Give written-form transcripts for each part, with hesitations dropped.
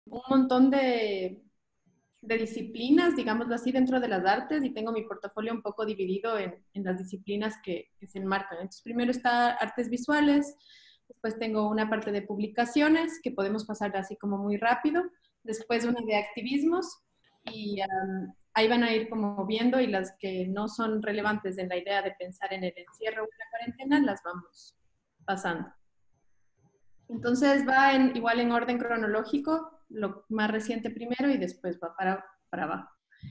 un montón de disciplinas, digámoslo así, dentro de las artes, y tengo mi portafolio un poco dividido en las disciplinas que se enmarcan. Entonces, primero está artes visuales, después tengo una parte de publicaciones, que podemos pasar así como muy rápido, después una de activismos, y ahí van a ir como viendo, y las que no son relevantes en la idea de pensar en el encierro o en la cuarentena, las vamos pasando. Entonces va igual en orden cronológico, lo más reciente primero y después va para abajo.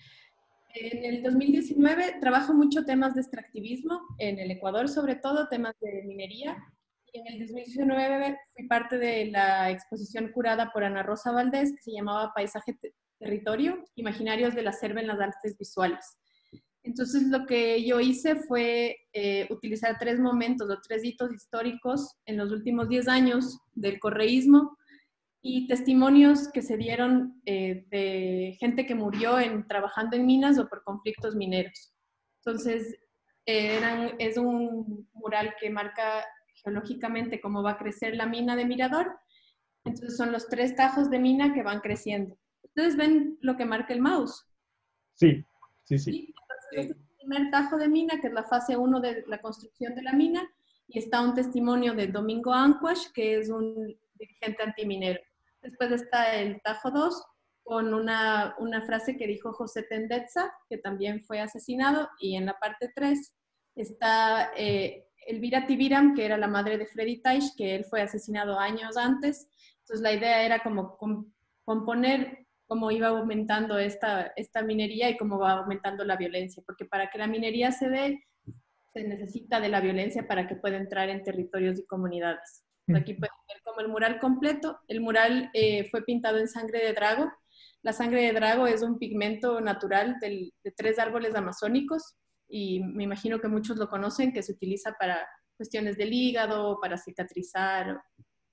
En el 2019 trabajo mucho temas de extractivismo, en el Ecuador sobre todo, temas de minería. Y en el 2019 fui parte de la exposición curada por Ana Rosa Valdés, que se llamaba Paisaje Territorio, Imaginarios de la Selva en las Artes Visuales. Entonces lo que yo hice fue utilizar tres momentos o tres hitos históricos en los últimos 10 años del correísmo y testimonios que se dieron de gente que murió trabajando en minas o por conflictos mineros. Entonces es un mural que marca geológicamente cómo va a crecer la mina de Mirador. Entonces son los tres tajos de mina que van creciendo. Ustedes ven lo que marca el mouse. Sí, sí, sí. ¿Sí? Entonces, este es el primer tajo de mina, que es la fase 1 de la construcción de la mina, y está un testimonio de Domingo Ancuash, que es un dirigente antiminero. Después está el tajo 2, con una frase que dijo José Tendetza, que también fue asesinado, y en la parte 3 está Elvira Tibiram, que era la madre de Freddy Taish, que él fue asesinado años antes. Entonces la idea era como componer cómo iba aumentando esta minería y cómo va aumentando la violencia, porque para que la minería se dé, se necesita de la violencia para que pueda entrar en territorios y comunidades. Aquí pueden ver como el mural completo. El mural fue pintado en sangre de drago. La sangre de drago es un pigmento natural de tres árboles amazónicos, y me imagino que muchos lo conocen, que se utiliza para cuestiones del hígado, para cicatrizar.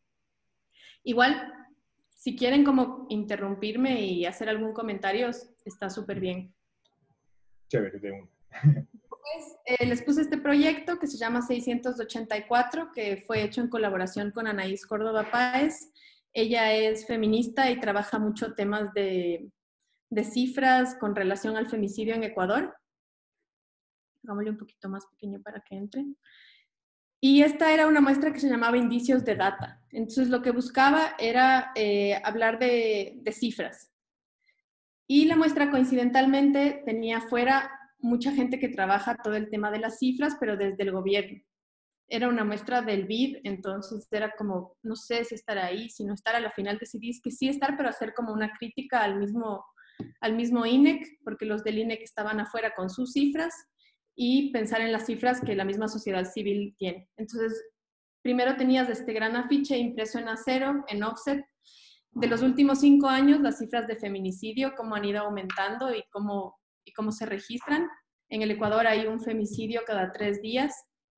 Igual, si quieren como interrumpirme y hacer algún comentario, está súper bien. Chévere, de uno. Pues, les puse este proyecto que se llama 684, que fue hecho en colaboración con Anaís Córdoba Páez. Ella es feminista y trabaja mucho temas de cifras con relación al femicidio en Ecuador. Hagámosle un poquito más pequeño para que entre. Y esta era una muestra que se llamaba Indicios de Data. Entonces lo que buscaba era hablar de cifras. Y la muestra coincidentalmente tenía fuera mucha gente que trabaja todo el tema de las cifras, pero desde el gobierno. Era una muestra del BID, entonces era como, no sé si estar ahí, si no estar, a la final decidí que sí estar, pero hacer como una crítica al mismo INEC, porque los del INEC estaban afuera con sus cifras, y pensar en las cifras que la misma sociedad civil tiene. Entonces, primero tenías este gran afiche impreso en acero, en offset, de los últimos 5 años, las cifras de feminicidio, cómo han ido aumentando y cómo se registran. En el Ecuador hay un femicidio cada 3 días.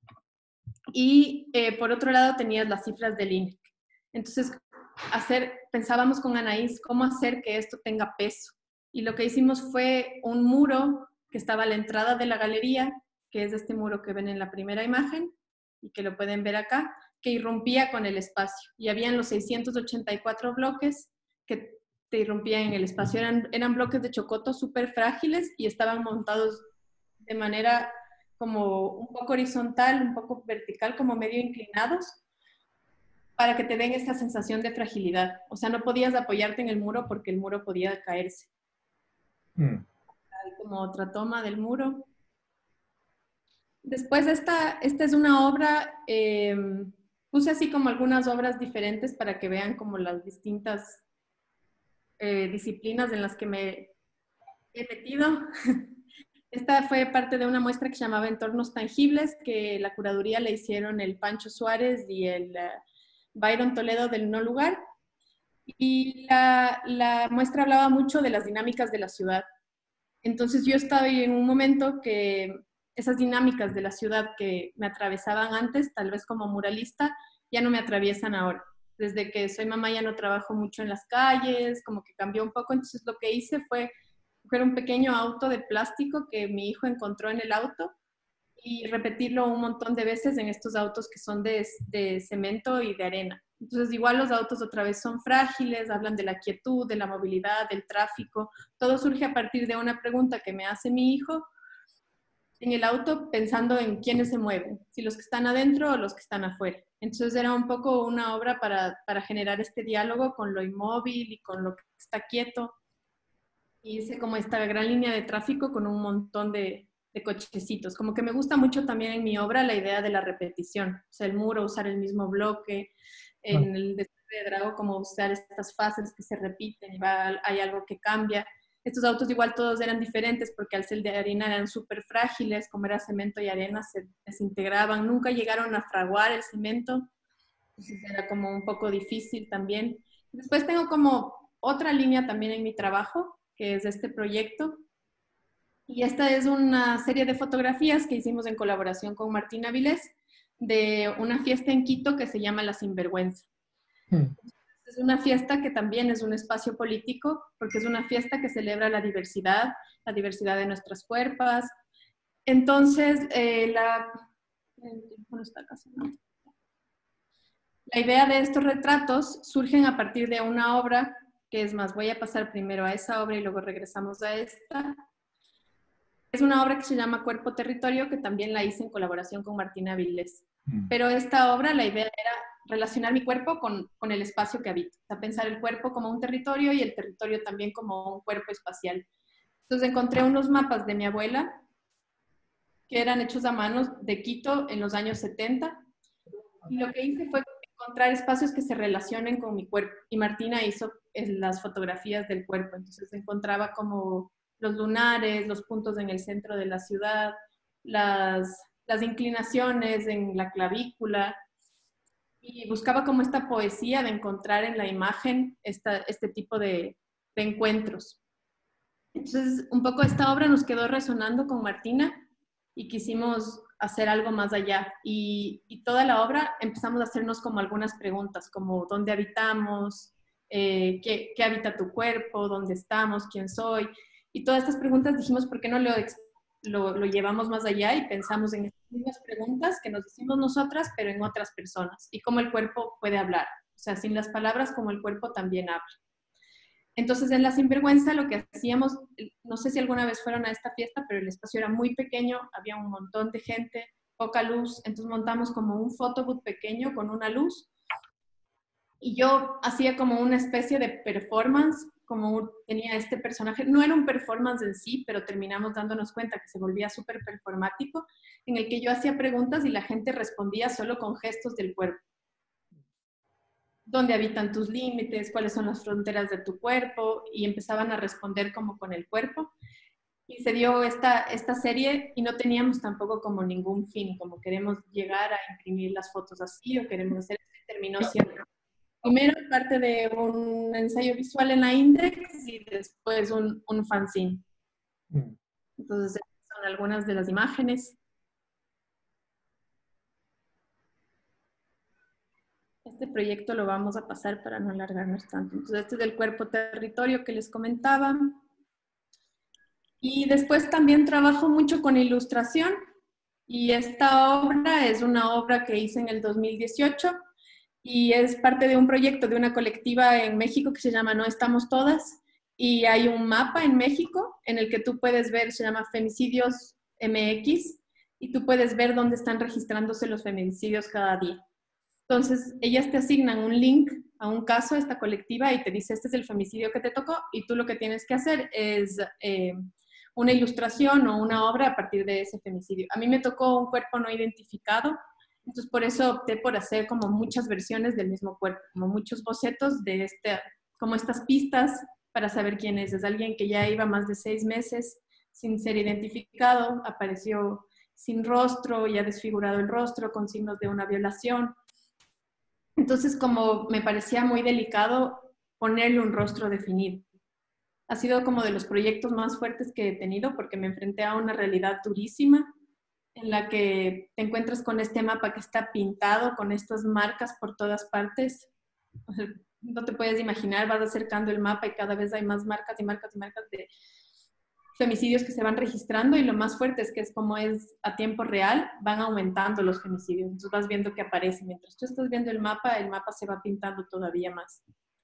Y por otro lado tenías las cifras del INEC. Entonces, pensábamos con Anaís cómo hacer que esto tenga peso. Y lo que hicimos fue un muro que estaba a la entrada de la galería, que es este muro que ven en la primera imagen y que lo pueden ver acá, que irrumpía con el espacio. Y habían los 684 bloques que te irrumpían en el espacio. Eran bloques de chocoto súper frágiles y estaban montados de manera como un poco horizontal, un poco vertical, como medio inclinados, para que te den esta sensación de fragilidad. O sea, no podías apoyarte en el muro porque el muro podía caerse. Hay como otra toma del muro. Después esta es una obra, puse así como algunas obras diferentes para que vean como las distintas disciplinas en las que me he metido. Esta fue parte de una muestra que se llamaba Entornos Tangibles, que la curaduría le hicieron el Pancho Suárez y el Byron Toledo del No Lugar. Y la muestra hablaba mucho de las dinámicas de la ciudad. Entonces yo estaba en un momento que esas dinámicas de la ciudad que me atravesaban antes, tal vez como muralista, ya no me atraviesan ahora. Desde que soy mamá ya no trabajo mucho en las calles, como que cambió un poco. Entonces lo que hice fue coger un pequeño auto de plástico que mi hijo encontró en el auto y repetirlo un montón de veces en estos autos que son de cemento y de arena. Entonces, igual los autos otra vez son frágiles, hablan de la quietud, de la movilidad, del tráfico. Todo surge a partir de una pregunta que me hace mi hijo en el auto pensando en quiénes se mueven, si los que están adentro o los que están afuera. Entonces era un poco una obra para generar este diálogo con lo inmóvil y con lo que está quieto. Y hice como esta gran línea de tráfico con un montón de cochecitos. Como que me gusta mucho también en mi obra la idea de la repetición. O sea, el muro, usar el mismo bloque, en el desastre de Drago, como usar estas fases que se repiten y hay algo que cambia. Estos autos igual todos eran diferentes porque al ser de harina eran súper frágiles, como era cemento y arena, se desintegraban. Nunca llegaron a fraguar el cemento, entonces era como un poco difícil también. Después tengo como otra línea también en mi trabajo, que es este proyecto. Y esta es una serie de fotografías que hicimos en colaboración con Martín Avilés de una fiesta en Quito que se llama La Sinvergüenza. Es una fiesta que también es un espacio político, porque es una fiesta que celebra la diversidad de nuestras cuerpos. Entonces, la idea de estos retratos surgen a partir de una obra, que es más, voy a pasar primero a esa obra y luego regresamos a esta. Es una obra que se llama Cuerpo Territorio, que también la hice en colaboración con Martina Avilés. Pero esta obra, la idea era relacionar mi cuerpo con el espacio que habito. O sea, pensar el cuerpo como un territorio y el territorio también como un cuerpo espacial. Entonces encontré unos mapas de mi abuela que eran hechos a mano de Quito en los años 70. Y lo que hice fue encontrar espacios que se relacionen con mi cuerpo. Y Martina hizo las fotografías del cuerpo. Entonces encontraba como los lunares, los puntos en el centro de la ciudad, las inclinaciones en la clavícula, y buscaba como esta poesía de encontrar en la imagen este tipo de encuentros. Entonces, un poco esta obra nos quedó resonando con Martina y quisimos hacer algo más allá. Y toda la obra empezamos a hacernos como algunas preguntas, como ¿dónde habitamos? ¿Qué habita tu cuerpo? ¿Dónde estamos? ¿Quién soy? Y todas estas preguntas dijimos, ¿por qué no lo llevamos más allá y pensamos en estas mismas preguntas que nos decimos nosotras, pero en otras personas? Y cómo el cuerpo puede hablar. O sea, sin las palabras, como el cuerpo también habla. Entonces, en La Sinvergüenza lo que hacíamos, no sé si alguna vez fueron a esta fiesta, pero el espacio era muy pequeño, había un montón de gente, poca luz, entonces montamos como un photobooth pequeño con una luz y yo hacía como una especie de performance, tenía este personaje, no era un performance en sí, pero terminamos dándonos cuenta que se volvía súper performático, en el que yo hacía preguntas y la gente respondía solo con gestos del cuerpo. ¿Dónde habitan tus límites? ¿Cuáles son las fronteras de tu cuerpo? Y empezaban a responder como con el cuerpo. Y se dio esta serie y no teníamos tampoco como ningún fin, como queremos llegar a imprimir las fotos así o queremos hacer, terminó siendo primero parte de un ensayo visual en la Index y después un fanzine. Entonces, son algunas de las imágenes. Este proyecto lo vamos a pasar para no alargarnos tanto. Entonces, este es del cuerpo territorio que les comentaba. Y después también trabajo mucho con ilustración. Y esta obra es una obra que hice en el 2018 y es parte de un proyecto de una colectiva en México que se llama No Estamos Todas. Y hay un mapa en México en el que tú puedes ver, se llama Femicidios MX, y tú puedes ver dónde están registrándose los feminicidios cada día. Entonces, ellas te asignan un link a un caso, a esta colectiva, y te dice, este es el femicidio que te tocó, y tú lo que tienes que hacer es una ilustración o una obra a partir de ese femicidio. A mí me tocó un cuerpo no identificado, entonces por eso opté por hacer como muchas versiones del mismo cuerpo, como muchos bocetos de como estas pistas para saber quién es. Es alguien que ya iba más de 6 meses sin ser identificado, apareció sin rostro, ya desfigurado el rostro, con signos de una violación. Entonces, como me parecía muy delicado ponerle un rostro definido. Ha sido como de los proyectos más fuertes que he tenido porque me enfrenté a una realidad durísima en la que te encuentras con este mapa que está pintado con estas marcas por todas partes. O sea, no te puedes imaginar, vas acercando el mapa y cada vez hay más marcas y marcas y marcas de femicidios que se van registrando y lo más fuerte es que es como es a tiempo real, van aumentando los femicidios. Entonces vas viendo que aparece. Mientras tú estás viendo el mapa se va pintando todavía más.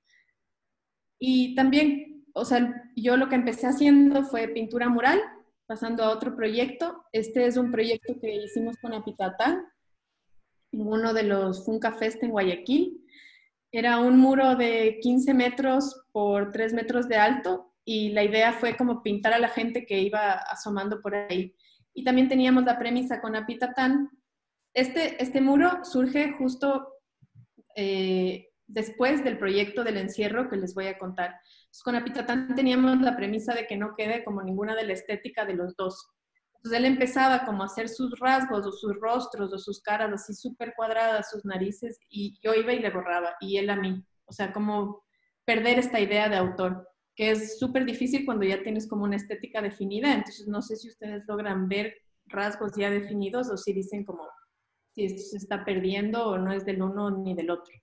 Y también, o sea, yo lo que empecé haciendo fue pintura mural, pasando a otro proyecto. Este es un proyecto que hicimos con Apitatán, en uno de los Funca Fest en Guayaquil. Era un muro de 15 metros por 3 metros de alto y la idea fue como pintar a la gente que iba asomando por ahí. Y también teníamos la premisa con Apitatán. Este muro surge justo después del proyecto del encierro que les voy a contar. Entonces, con Apitatán teníamos la premisa de que no quede como ninguna de la estética de los dos. Entonces él empezaba como a hacer sus rasgos o sus rostros o sus caras así súper cuadradas, sus narices, y yo iba y le borraba, y él a mí. O sea, como perder esta idea de autor, que es súper difícil cuando ya tienes como una estética definida. Entonces no sé si ustedes logran ver rasgos ya definidos o si dicen como si esto se está perdiendo o no es del uno ni del otro.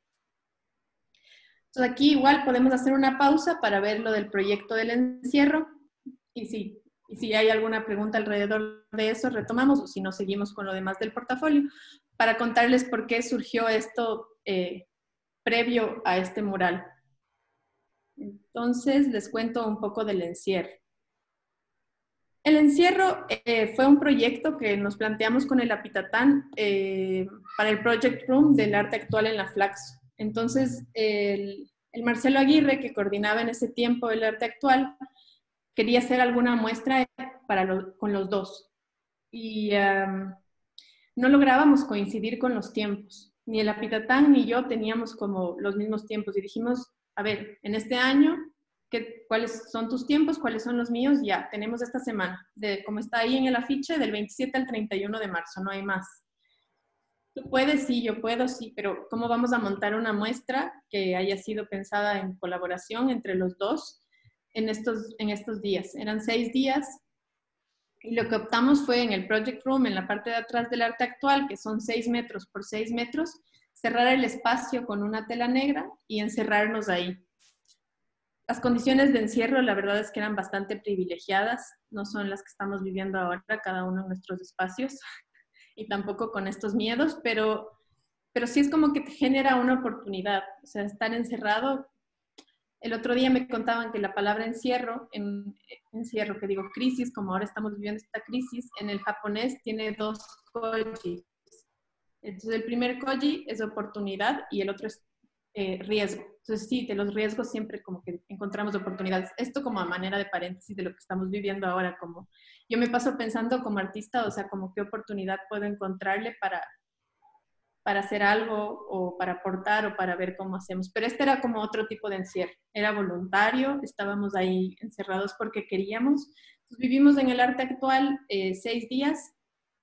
Entonces aquí igual podemos hacer una pausa para ver lo del proyecto del encierro y si hay alguna pregunta alrededor de eso, retomamos, o si no, seguimos con lo demás del portafolio, para contarles por qué surgió esto previo a este mural. Entonces, les cuento un poco del encierro. El encierro fue un proyecto que nos planteamos con el Apitatán para el Project Room del arte actual en la Flaxo. Entonces, el Marcelo Aguirre, que coordinaba en ese tiempo el arte actual, quería hacer alguna muestra con los dos. Y no lográbamos coincidir con los tiempos. Ni el Apitatán ni yo teníamos como los mismos tiempos. Y dijimos, a ver, en este año, ¿cuáles son tus tiempos? ¿Cuáles son los míos? Ya, tenemos esta semana. Como está ahí en el afiche, del 27 al 31 de marzo, no hay más. Tú puedes, sí, yo puedo, sí, pero ¿cómo vamos a montar una muestra que haya sido pensada en colaboración entre los dos en estos días? Eran 6 días y lo que optamos fue en el Project Room, en la parte de atrás del arte actual, que son 6 metros por 6 metros, cerrar el espacio con una tela negra y encerrarnos ahí. Las condiciones de encierro, la verdad es que eran bastante privilegiadas, no son las que estamos viviendo ahora, cada uno en nuestros espacios, y tampoco con estos miedos, pero sí es como que te genera una oportunidad. O sea, estar encerrado. El otro día me contaban que la palabra encierro, que digo crisis, como ahora estamos viviendo esta crisis, en el japonés tiene 2 koji. Entonces el primer koji es oportunidad y el otro es riesgo. Entonces sí, de los riesgos siempre como que encontramos oportunidades. Esto como a manera de paréntesis de lo que estamos viviendo ahora, como yo me paso pensando como artista, o sea, como qué oportunidad puedo encontrarle para hacer algo o para aportar o para ver cómo hacemos. Pero este era como otro tipo de encierro. Era voluntario, estábamos ahí encerrados porque queríamos. Entonces, vivimos en el arte actual 6 días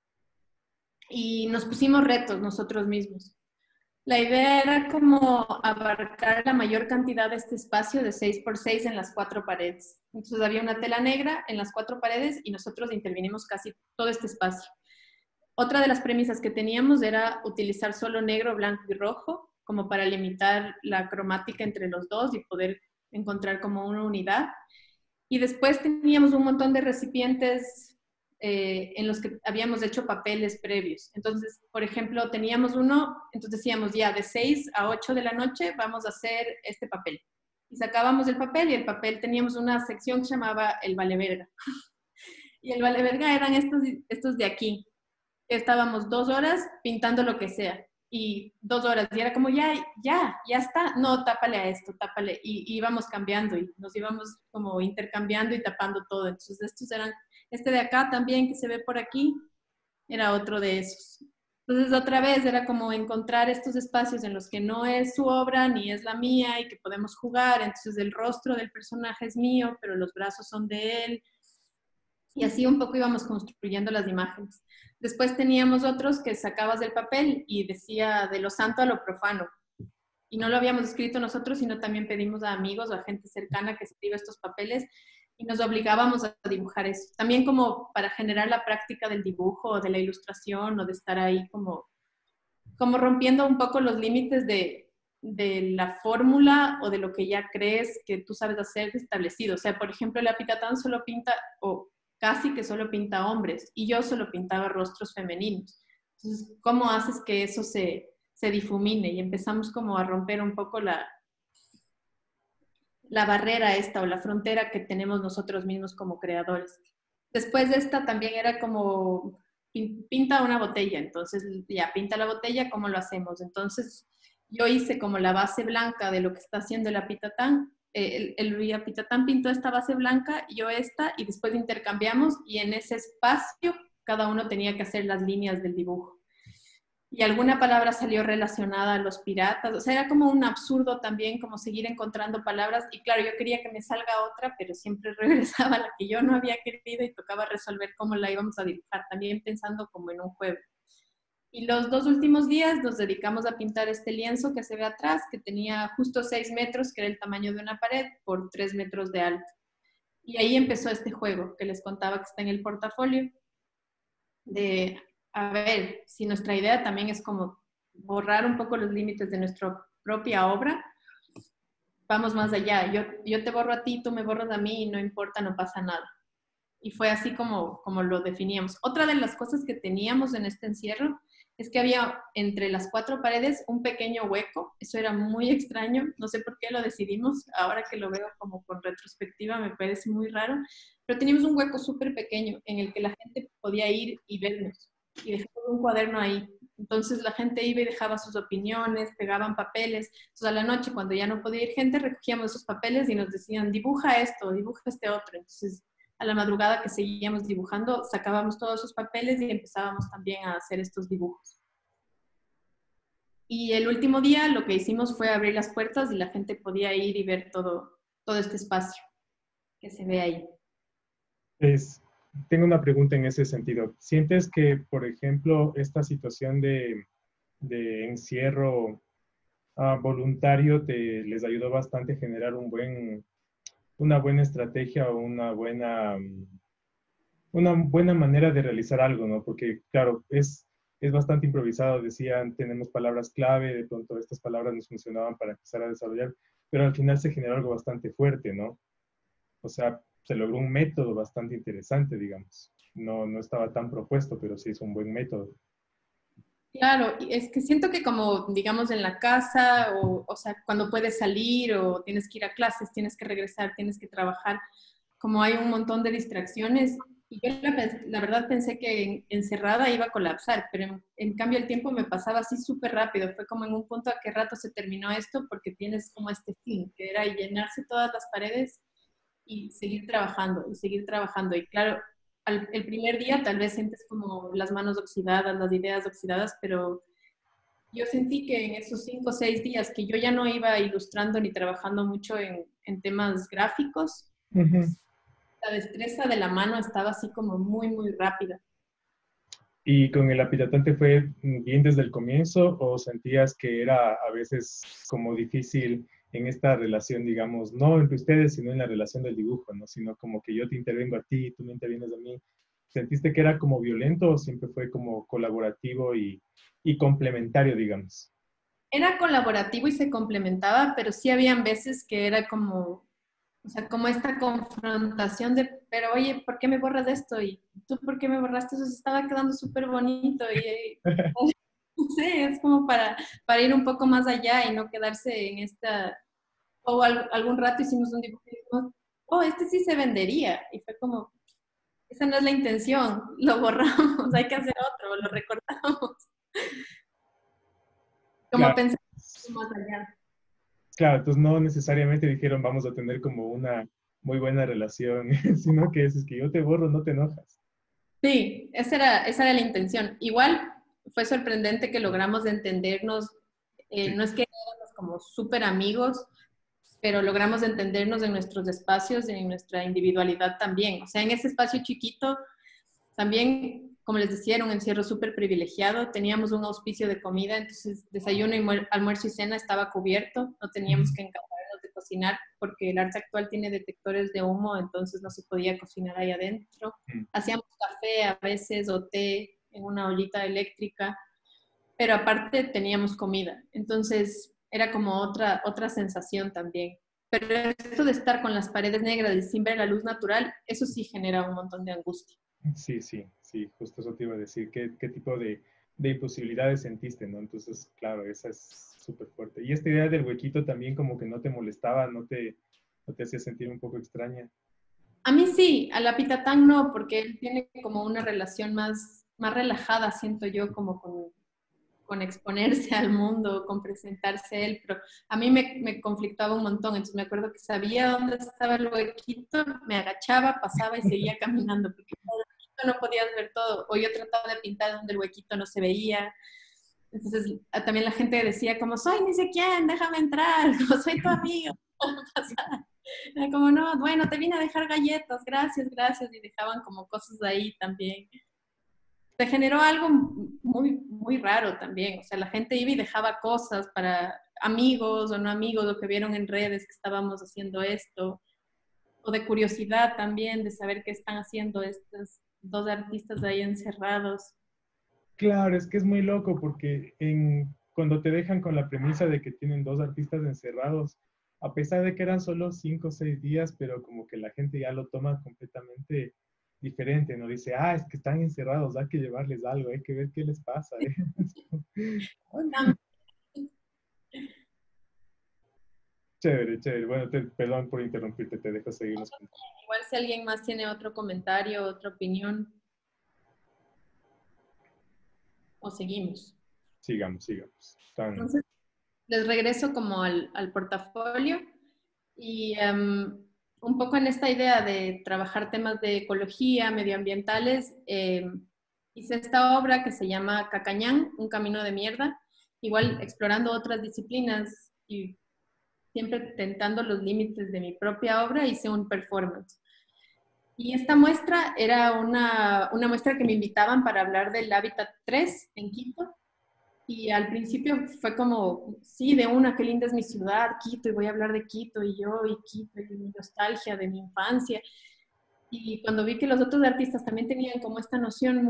y nos pusimos retos nosotros mismos. La idea era como abarcar la mayor cantidad de este espacio de 6 por 6 en las 4 paredes. Entonces había una tela negra en las 4 paredes y nosotros intervinimos casi todo este espacio. Otra de las premisas que teníamos era utilizar solo negro, blanco y rojo, como para limitar la cromática entre los dos y poder encontrar como una unidad. Y después teníamos un montón de recipientes en los que habíamos hecho papeles previos. Entonces, por ejemplo, teníamos uno, entonces decíamos ya de 6 a 8 de la noche vamos a hacer este papel. Y sacábamos el papel y el papel teníamos una sección que se llamaba el vale verga. Y el vale verga eran estos de aquí. Estábamos 2 horas pintando lo que sea. Y 2 horas. Y era como, ya está. No, tápale a esto, tápale. Y íbamos cambiando y nos íbamos como intercambiando y tapando todo. Entonces, estos eran, este de acá también que se ve por aquí, era otro de esos. Entonces, otra vez era como encontrar estos espacios en los que no es su obra ni es la mía y que podemos jugar. Entonces, el rostro del personaje es mío, pero los brazos son de él. Y así un poco íbamos construyendo las imágenes. Después teníamos otros que sacabas del papel y decía de lo santo a lo profano. Y no lo habíamos escrito nosotros, sino también pedimos a amigos o a gente cercana que escriba estos papeles y nos obligábamos a dibujar eso. También como para generar la práctica del dibujo o de la ilustración o de estar ahí como rompiendo un poco los límites de la fórmula o de lo que ya crees que tú sabes hacer establecido. O sea, por ejemplo, el Apitatán solo pinta, o casi que solo pinta hombres y yo solo pintaba rostros femeninos. Entonces, ¿cómo haces que eso se difumine? Y empezamos como a romper un poco la barrera esta o la frontera que tenemos nosotros mismos como creadores. Después de esta también era como pinta una botella, entonces ya pinta la botella, ¿cómo lo hacemos? Entonces yo hice como la base blanca de lo que está haciendo el Apitatán. El Apitatán pintó esta base blanca, yo esta, y después intercambiamos y en ese espacio cada uno tenía que hacer las líneas del dibujo. Y alguna palabra salió relacionada a los piratas, o sea, era como un absurdo también, como seguir encontrando palabras, y claro, yo quería que me salga otra, pero siempre regresaba a la que yo no había querido y tocaba resolver cómo la íbamos a dibujar, también pensando como en un juego. Y los 2 últimos días nos dedicamos a pintar este lienzo que se ve atrás, que tenía justo 6 metros, que era el tamaño de una pared, por 3 metros de alto. Y ahí empezó este juego que les contaba que está en el portafolio, de, a ver, si nuestra idea también es como borrar un poco los límites de nuestra propia obra, vamos más allá. Yo te borro a ti, tú me borras a mí, y no importa, no pasa nada. Y fue así como lo definíamos. Otra de las cosas que teníamos en este encierro es que había entre las 4 paredes un pequeño hueco. Eso era muy extraño. No sé por qué lo decidimos. Ahora que lo veo como con retrospectiva me parece muy raro. Pero teníamos un hueco súper pequeño en el que la gente podía ir y vernos. Y dejamos un cuaderno ahí. Entonces la gente iba y dejaba sus opiniones, pegaban papeles. Entonces a la noche, cuando ya no podía ir gente, recogíamos esos papeles y nos decían, dibuja esto, dibuja este otro. Entonces a la madrugada que seguíamos dibujando, sacábamos todos esos papeles y empezábamos también a hacer estos dibujos. Y el último día lo que hicimos fue abrir las puertas y la gente podía ir y ver todo este espacio que se ve ahí. Es, tengo una pregunta en ese sentido. ¿Sientes que, por ejemplo, esta situación de encierro voluntario les ayudó bastante a generar una buena estrategia o una buena manera de realizar algo, ¿no? Porque, claro, es bastante improvisado. Decían, tenemos palabras clave, de pronto estas palabras nos funcionaban para empezar a desarrollar, pero al final se generó algo bastante fuerte, ¿no? O sea, se logró un método bastante interesante, digamos. No estaba tan propuesto, pero sí es un buen método. Claro, y es que siento que como, digamos, en la casa, o sea, cuando puedes salir o tienes que ir a clases, tienes que regresar, tienes que trabajar, como hay un montón de distracciones, y yo la verdad pensé que encerrada iba a colapsar, pero en cambio el tiempo me pasaba así súper rápido, fue como en un punto a qué rato se terminó esto, porque tienes como este fin, que era llenarse todas las paredes y seguir trabajando, y claro, el primer día tal vez sientes como las manos oxidadas, las ideas oxidadas, pero yo sentí que en esos 5 o 6 días que yo ya no iba ilustrando ni trabajando mucho en temas gráficos, Ujú. la destreza de la mano estaba así como muy, muy rápida. ¿Y con el apilatante fue bien desde el comienzo o sentías que era a veces como difícil en esta relación, digamos, no entre ustedes, sino en la relación del dibujo, ¿no? Sino como que yo te intervengo a ti, tú me intervienes a mí. ¿Sentiste que era como violento o siempre fue como colaborativo y complementario, digamos? Era colaborativo y se complementaba, pero sí habían veces que era como, o sea, como esta confrontación de, pero oye, ¿por qué me borras esto? Y tú, ¿por qué me borraste eso? Se estaba quedando súper bonito. Y no sé, es como para ir un poco más allá y no quedarse en esta, o algún rato hicimos un dibujo y dijimos, oh, este sí se vendería. Y fue como, esa no es la intención, lo borramos, hay que hacer otro, lo recortamos. Como Claro, pensar más allá. claro, entonces no necesariamente dijeron vamos a tener como una muy buena relación, sino que es que yo te borro, no te enojas. Sí, esa era la intención. Igual fue sorprendente que logramos entendernos, Sí. no es que éramos como súper amigos, pero logramos entendernos en nuestros espacios, en nuestra individualidad también. O sea, en ese espacio chiquito, también, como les decía, era un encierro súper privilegiado, teníamos un auspicio de comida, entonces desayuno, y almuerzo y cena estaba cubierto, no teníamos que encargarnos de cocinar porque el arte actual tiene detectores de humo, entonces no se podía cocinar ahí adentro. Ujú. Hacíamos café a veces o té en una ollita eléctrica, pero aparte teníamos comida, entonces era como otra sensación también. Pero esto de estar con las paredes negras y sin ver la luz natural, eso sí genera un montón de angustia. Sí, sí, sí, justo eso te iba a decir. ¿Qué tipo de imposibilidades sentiste, no? Entonces, claro, esa es súper fuerte. Y esta idea del huequito también como que no te molestaba, no te hacía sentir un poco extraña. A mí sí, a la Pitatán no, porque él tiene como una relación más relajada, siento yo, como con exponerse al mundo, con presentarse él, pero a mí me conflictaba un montón, entonces me acuerdo que sabía dónde estaba el huequito, me agachaba, pasaba y seguía caminando, porque en el huequito no podías ver todo, o yo trataba de pintar donde el huequito no se veía, entonces también la gente decía como, soy ni sé quién, déjame entrar, como soy tu amigo. Era como, no, bueno, te vine a dejar galletas, gracias, gracias, y dejaban como cosas ahí también. Se generó algo muy raro también, o sea, la gente iba y dejaba cosas para amigos o no amigos, o que vieron en redes que estábamos haciendo esto, o de curiosidad también, de saber qué están haciendo estos dos artistas ahí encerrados. Claro, es que es muy loco porque cuando te dejan con la premisa de que tienen dos artistas encerrados, a pesar de que eran solo 5 o 6 días, pero como que la gente ya lo toma completamente diferente, ¿no? Dice, es que están encerrados, hay que llevarles algo, hay que ver qué les pasa, ¿eh? Chévere, chévere. Bueno, perdón por interrumpirte, te dejo seguir los puntos. Igual si alguien más tiene otro comentario, otra opinión, o seguimos. Sigamos, sigamos. Están, Entonces, les regreso como al portafolio y un poco en esta idea de trabajar temas de ecología, medioambientales, hice esta obra que se llama Cacañán, un camino de mierda, igual explorando otras disciplinas y siempre tentando los límites de mi propia obra, hice un performance. Y esta muestra era una muestra que me invitaban para hablar del Hábitat 3 en Quito, y al principio fue como, sí, de una, qué linda es mi ciudad, Quito, y voy a hablar de Quito, y yo, y Quito, y mi nostalgia de mi infancia. Y cuando vi que los otros artistas también tenían como esta noción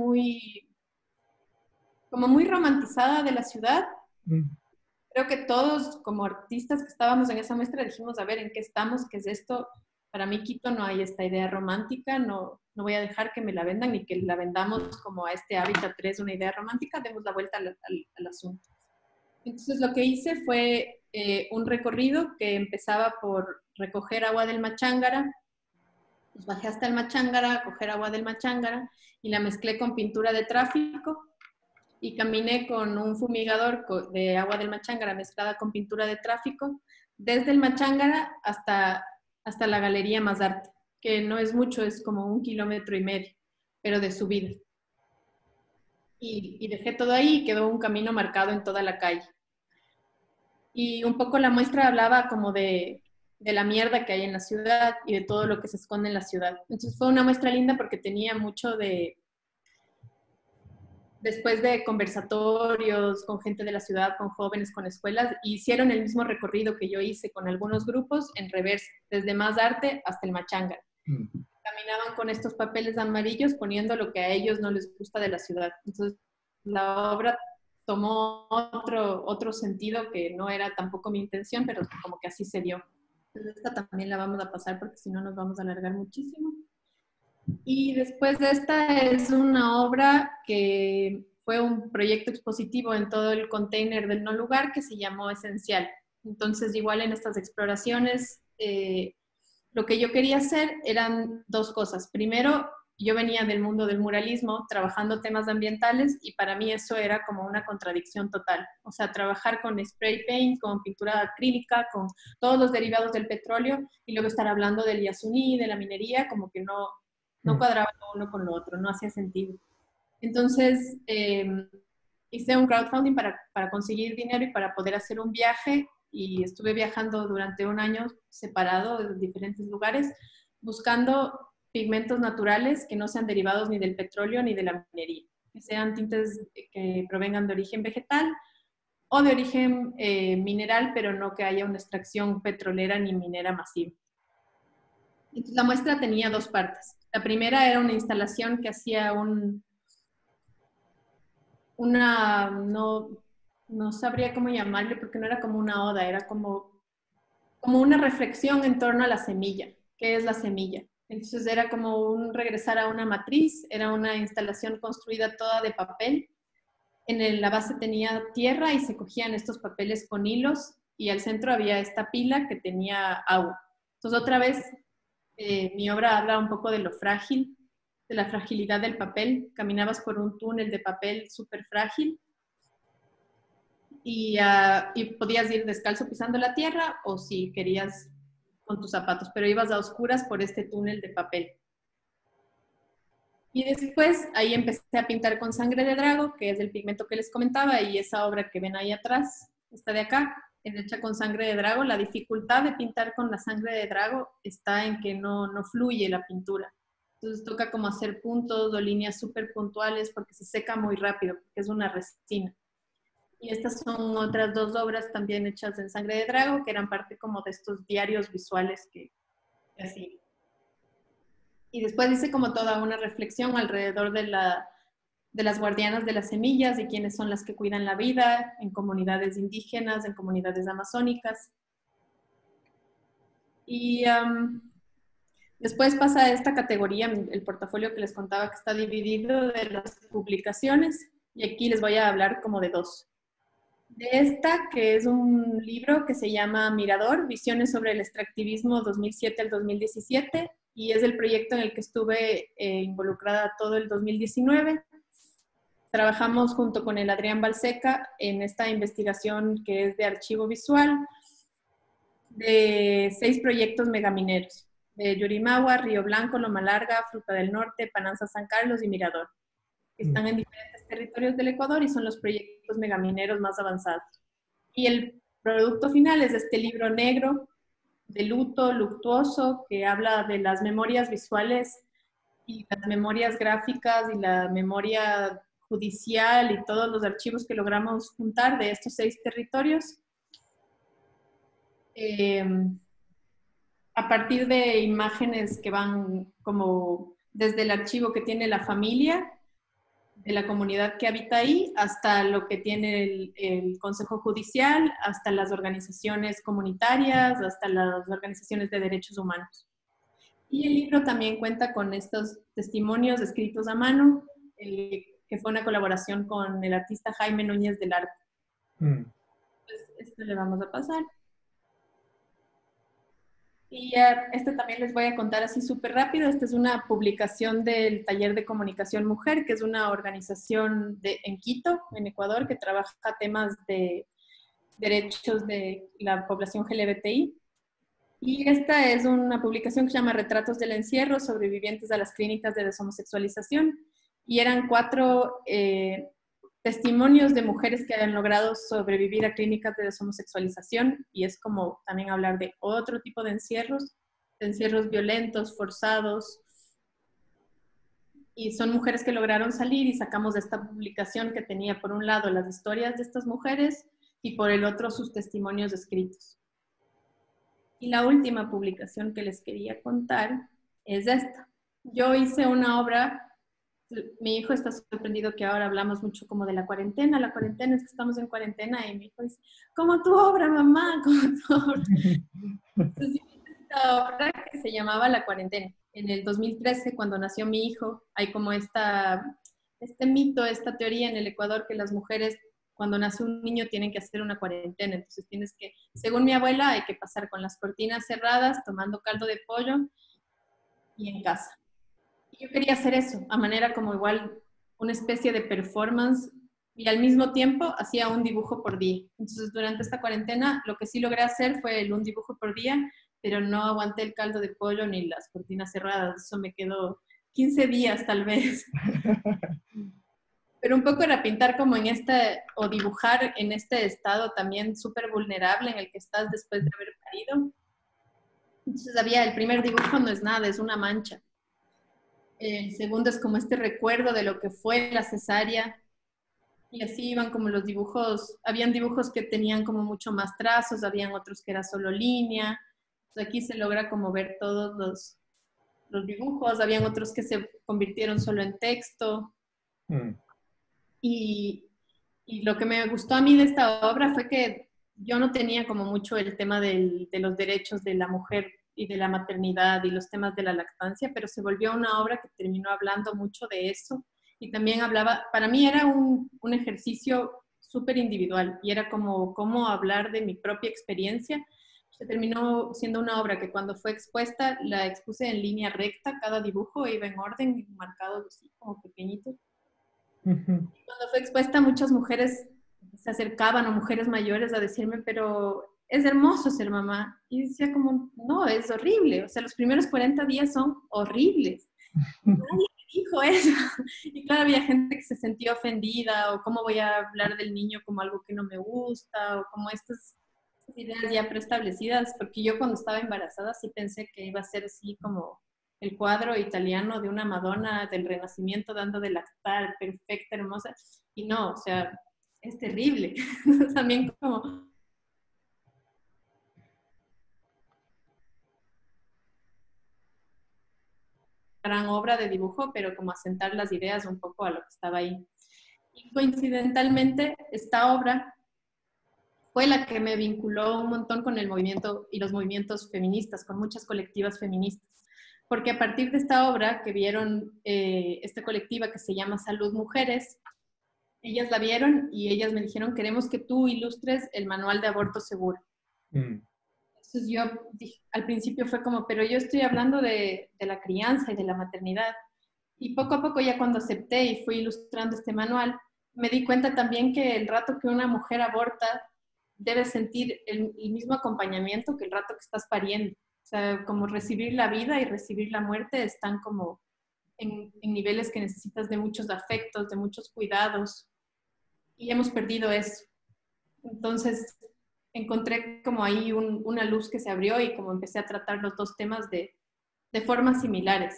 como muy romantizada de la ciudad, mm, creo que todos como artistas que estábamos en esa muestra dijimos, a ver, ¿en qué estamos? ¿Qué es esto? Para mí Quito no hay esta idea romántica, no voy a dejar que me la vendan ni que la vendamos como a este Hábitat 3 una idea romántica, demos la vuelta al asunto. Entonces lo que hice fue un recorrido que empezaba por recoger agua del Machángara, pues bajé hasta el Machángara, a coger agua del Machángara y la mezclé con pintura de tráfico y caminé con un fumigador de agua del Machángara mezclada con pintura de tráfico desde el Machángara hasta la Galería Mazarte, que no es mucho, es como 1,5 kilómetros, pero de subida. Y dejé todo ahí y quedó un camino marcado en toda la calle. Y un poco la muestra hablaba como de la mierda que hay en la ciudad y de todo lo que se esconde en la ciudad. Entonces fue una muestra linda porque tenía mucho después de conversatorios con gente de la ciudad, con jóvenes, con escuelas, hicieron el mismo recorrido que yo hice con algunos grupos en reversa, desde Mazarte hasta el Machanga. mm. Caminaban con estos papeles amarillos poniendo lo que a ellos no les gusta de la ciudad. Entonces la obra tomó otro sentido que no era tampoco mi intención, pero como que así se dio. Entonces esta también la vamos a pasar porque si no nos vamos a alargar muchísimo. Y después de esta es una obra que fue un proyecto expositivo en todo el container del no lugar que se llamó Esencial. Entonces igual en estas exploraciones lo que yo quería hacer eran dos cosas. Primero, yo venía del mundo del muralismo, trabajando temas ambientales, y para mí eso era como una contradicción total. O sea, trabajar con spray paint, con pintura acrílica, con todos los derivados del petróleo, y luego estar hablando del Yasuní, de la minería, como que no Mm. cuadraba lo uno con lo otro, no hacía sentido. Entonces, hice un crowdfunding para conseguir dinero y para poder hacer un viaje y estuve viajando durante un año separado en diferentes lugares buscando pigmentos naturales que no sean derivados ni del petróleo ni de la minería, que sean tintes que provengan de origen vegetal o de origen mineral, pero no que haya una extracción petrolera ni minera masiva. Entonces, la muestra tenía dos partes. La primera era una instalación que hacía no sabría cómo llamarle porque no era como una oda, era como como una reflexión en torno a la semilla. ¿Qué es la semilla? Entonces era como un regresar a una matriz, era una instalación construida toda de papel. La base tenía tierra y se cogían estos papeles con hilos y al centro había esta pila que tenía agua. Entonces otra vez mi obra habla un poco de lo frágil, de la fragilidad del papel. Caminabas por un túnel de papel súper frágil y podías ir descalzo pisando la tierra o si querías con tus zapatos, pero ibas a oscuras por este túnel de papel. Y después ahí empecé a pintar con sangre de drago, que es el pigmento que les comentaba, y esa obra que ven ahí atrás, esta de acá, es hecha con sangre de drago. La dificultad de pintar con la sangre de drago está en que no fluye la pintura. Entonces toca como hacer puntos o líneas súper puntuales porque se seca muy rápido, porque es una resina. Y estas son otras dos obras también hechas en sangre de drago, que eran parte como de estos diarios visuales que así. Y después hice como toda una reflexión alrededor de las guardianas de las semillas y quiénes son las que cuidan la vida en comunidades indígenas, en comunidades amazónicas. Y después pasa a esta categoría, el portafolio que les contaba que está dividido de las publicaciones, y aquí les voy a hablar como de dos. De esta, que es un libro que se llama Mirador, Visiones sobre el extractivismo 2007 al 2017, y es el proyecto en el que estuve involucrada todo el 2019. Trabajamos junto con el Adrián Balseca en esta investigación que es de archivo visual de 6 proyectos megamineros, de Yurimagua, Río Blanco, Loma Larga, Fruta del Norte, Pananza San Carlos y Mirador, que están en diferentes territorios del Ecuador y son los proyectos megamineros más avanzados. Y el producto final es este libro negro de luto luctuoso que habla de las memorias visuales y las memorias gráficas y la memoria judicial y todos los archivos que logramos juntar de estos 6 territorios. A partir de imágenes que van como desde el archivo que tiene la familia de la comunidad que habita ahí, hasta lo que tiene el Consejo Judicial, hasta las organizaciones comunitarias, hasta las organizaciones de derechos humanos. Y el libro también cuenta con estos testimonios escritos a mano, que fue una colaboración con el artista Jaime Núñez del Arco. Pues esto le vamos a pasar. Y este también les voy a contar así súper rápido. Esta es una publicación del Taller de Comunicación Mujer, que es una organización en Quito, en Ecuador, que trabaja temas de derechos de la población LGBTI. Y esta es una publicación que se llama Retratos del Encierro, sobrevivientes a las clínicas de deshomosexualización. Y eran 4 testimonios de mujeres que han logrado sobrevivir a clínicas de deshomosexualización, y es como también hablar de otro tipo de encierros violentos, forzados, y son mujeres que lograron salir, y sacamos de esta publicación que tenía por un lado las historias de estas mujeres y por el otro sus testimonios escritos. Y la última publicación que les quería contar es esta. Yo hice una obra. Mi hijo está sorprendido que ahora hablamos mucho como de la cuarentena es que estamos en cuarentena, y mi hijo dice, como tu obra, mamá, como tu obra. Entonces yo hice esta obra que se llamaba La Cuarentena. En el 2013, cuando nació mi hijo, hay como este mito, esta teoría en el Ecuador que las mujeres cuando nace un niño tienen que hacer una cuarentena, entonces tienes que, según mi abuela, hay que pasar con las cortinas cerradas, tomando caldo de pollo y en casa. Yo quería hacer eso, a manera como igual una especie de performance, y al mismo tiempo hacía un dibujo por día. Entonces durante esta cuarentena lo que sí logré hacer fue un dibujo por día, pero no aguanté el caldo de pollo ni las cortinas cerradas, eso me quedó 15 días tal vez. Pero un poco era pintar como o dibujar en este estado también súper vulnerable en el que estás después de haber parido. Entonces el primer dibujo no es nada, es una mancha. El segundo es como este recuerdo de lo que fue la cesárea. Y así iban como los dibujos. Habían dibujos que tenían como mucho más trazos, habían otros que era solo línea. Entonces aquí se logra como ver todos los dibujos. Habían otros que se convirtieron solo en texto. Y lo que me gustó a mí de esta obra fue que yo no tenía como mucho el tema de los derechos de la mujer y de la maternidad y los temas de la lactancia, pero se volvió una obra que terminó hablando mucho de eso y también hablaba, para mí era un ejercicio súper individual y era como cómo hablar de mi propia experiencia. Se terminó siendo una obra que cuando fue expuesta la expuse en línea recta, cada dibujo iba en orden, marcado así como pequeñitos. Ujú. Cuando fue expuesta, muchas mujeres se acercaban o mujeres mayores a decirme, pero es hermoso ser mamá. Y decía como, no, es horrible. O sea, los primeros 40 días son horribles. Nadie me dijo eso. Y claro, había gente que se sentía ofendida o cómo voy a hablar del niño como algo que no me gusta o como estas ideas ya preestablecidas, porque yo cuando estaba embarazada sí pensé que iba a ser así como el cuadro italiano de una Madonna del Renacimiento dando de lactar, perfecta, hermosa, y no, o sea, es terrible. También como gran obra de dibujo, pero como asentar las ideas un poco a lo que estaba ahí. Y coincidentalmente, esta obra fue la que me vinculó un montón con el movimiento y los movimientos feministas, con muchas colectivas feministas. Porque a partir de esta obra que vieron esta colectiva que se llama Salud Mujeres, ellas la vieron y ellas me dijeron, queremos que tú ilustres el manual de aborto seguro. Mm. Entonces yo dije, al principio fue como, pero yo estoy hablando de la crianza y de la maternidad. Y poco a poco ya cuando acepté y fui ilustrando este manual, me di cuenta también que el rato que una mujer aborta debe sentir el mismo acompañamiento que el rato que estás pariendo. O sea, como recibir la vida y recibir la muerte están como en niveles que necesitas de muchos afectos, de muchos cuidados. Y hemos perdido eso. Entonces, encontré como ahí una luz que se abrió y como empecé a tratar los dos temas de formas similares.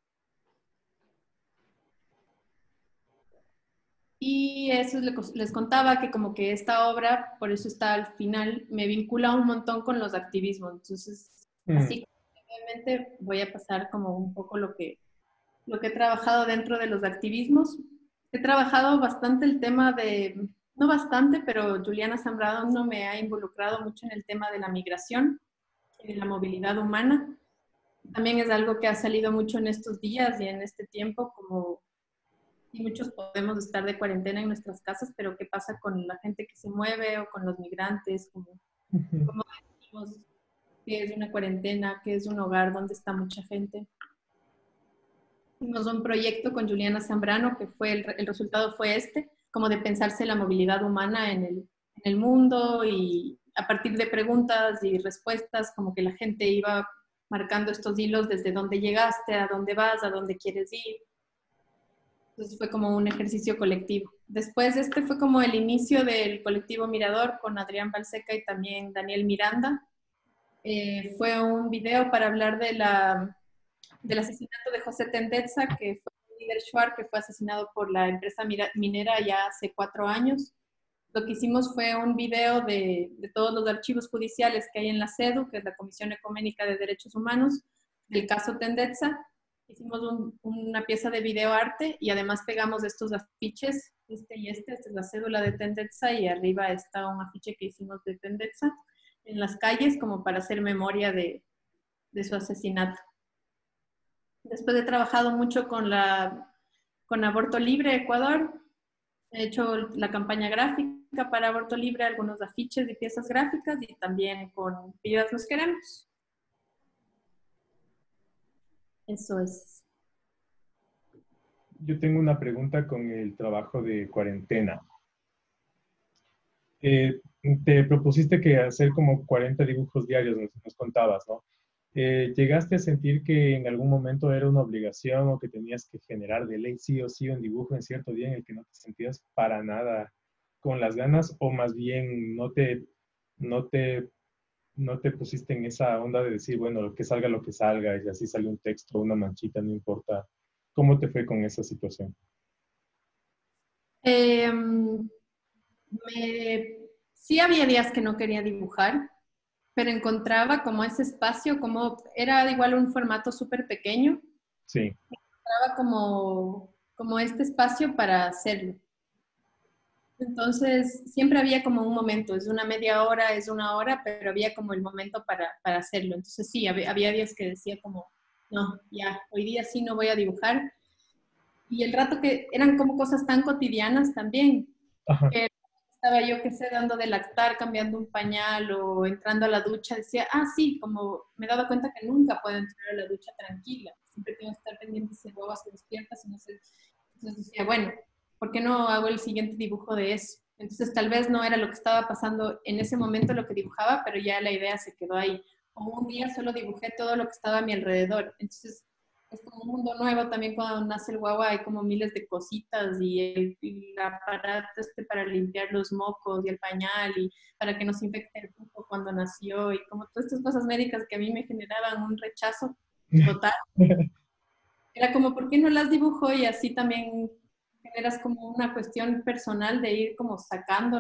Y eso les contaba que como que esta obra, por eso está al final, me vincula un montón con los activismos. Entonces, Mm. así obviamente voy a pasar como un poco lo que he trabajado dentro de los activismos. He trabajado bastante el tema de, no bastante, pero Juliana Zambrano no me ha involucrado mucho en el tema de la migración y de la movilidad humana. También es algo que ha salido mucho en estos días y en este tiempo, como y muchos podemos estar de cuarentena en nuestras casas, pero ¿qué pasa con la gente que se mueve o con los migrantes? Ujú. ¿Cómo decimos qué es una cuarentena? ¿Qué es un hogar donde está mucha gente? Hicimos un proyecto con Juliana Zambrano, que fue el resultado fue este, como de pensarse la movilidad humana en el mundo y a partir de preguntas y respuestas, como que la gente iba marcando estos hilos desde dónde llegaste, a dónde vas, a dónde quieres ir. Entonces fue como un ejercicio colectivo. Después este fue como el inicio del colectivo Mirador con Adrián Balseca y también Daniel Miranda. Fue un video para hablar del asesinato de José Tendetza, que fue un líder Shuar que fue asesinado por la empresa minera ya hace 4 años. Lo que hicimos fue un video de todos los archivos judiciales que hay en la CEDU, que es la Comisión Ecuménica de Derechos Humanos, del caso Tendetza. Hicimos una pieza de videoarte y además pegamos estos afiches, este y este, esta es la cédula de Tendetza y arriba está un afiche que hicimos de Tendetza en las calles como para hacer memoria de su asesinato. Después he trabajado mucho con Aborto Libre Ecuador. He hecho la campaña gráfica para Aborto Libre, algunos afiches y piezas gráficas y también con Vivas Nos Queremos. Eso es. Yo tengo una pregunta con el trabajo de cuarentena. Te propusiste que hacer como 40 dibujos diarios, nos contabas, ¿no? ¿Llegaste a sentir que en algún momento era una obligación o que tenías que generar de ley sí o sí un dibujo en cierto día en el que no te sentías para nada con las ganas o más bien no te, no te pusiste en esa onda de decir, bueno, que salga lo que salga y así sale un texto, una manchita, no importa? ¿Cómo te fue con esa situación? Eh, sí había días que no quería dibujar, pero encontraba como ese espacio, como era igual un formato súper pequeño, Sí. encontraba como este espacio para hacerlo. Entonces, siempre había como un momento, es una media hora, es una hora, pero había como el momento para hacerlo. Entonces, sí, había días que decía como, no, ya, hoy día sí no voy a dibujar. Y el rato que eran como cosas tan cotidianas también, Ajá. que estaba yo, qué sé, dando de lactar, cambiando un pañal o entrando a la ducha, decía, ah, sí, como me he dado cuenta que nunca puedo entrar a la ducha tranquila, siempre tengo que estar pendiente si el huevo se despierta, si no se... Entonces decía, bueno, ¿por qué no hago el siguiente dibujo de eso? Entonces tal vez no era lo que estaba pasando en ese momento lo que dibujaba, pero ya la idea se quedó ahí. O un día solo dibujé todo lo que estaba a mi alrededor. Entonces es como un mundo nuevo también cuando nace el guagua, hay como miles de cositas y el aparato este para limpiar los mocos y el pañal y para que no se infecte el pupo cuando nació y como todas estas cosas médicas que a mí me generaban un rechazo total. Era como, ¿por qué no las dibujo? Y así también generas como una cuestión personal de ir como sacando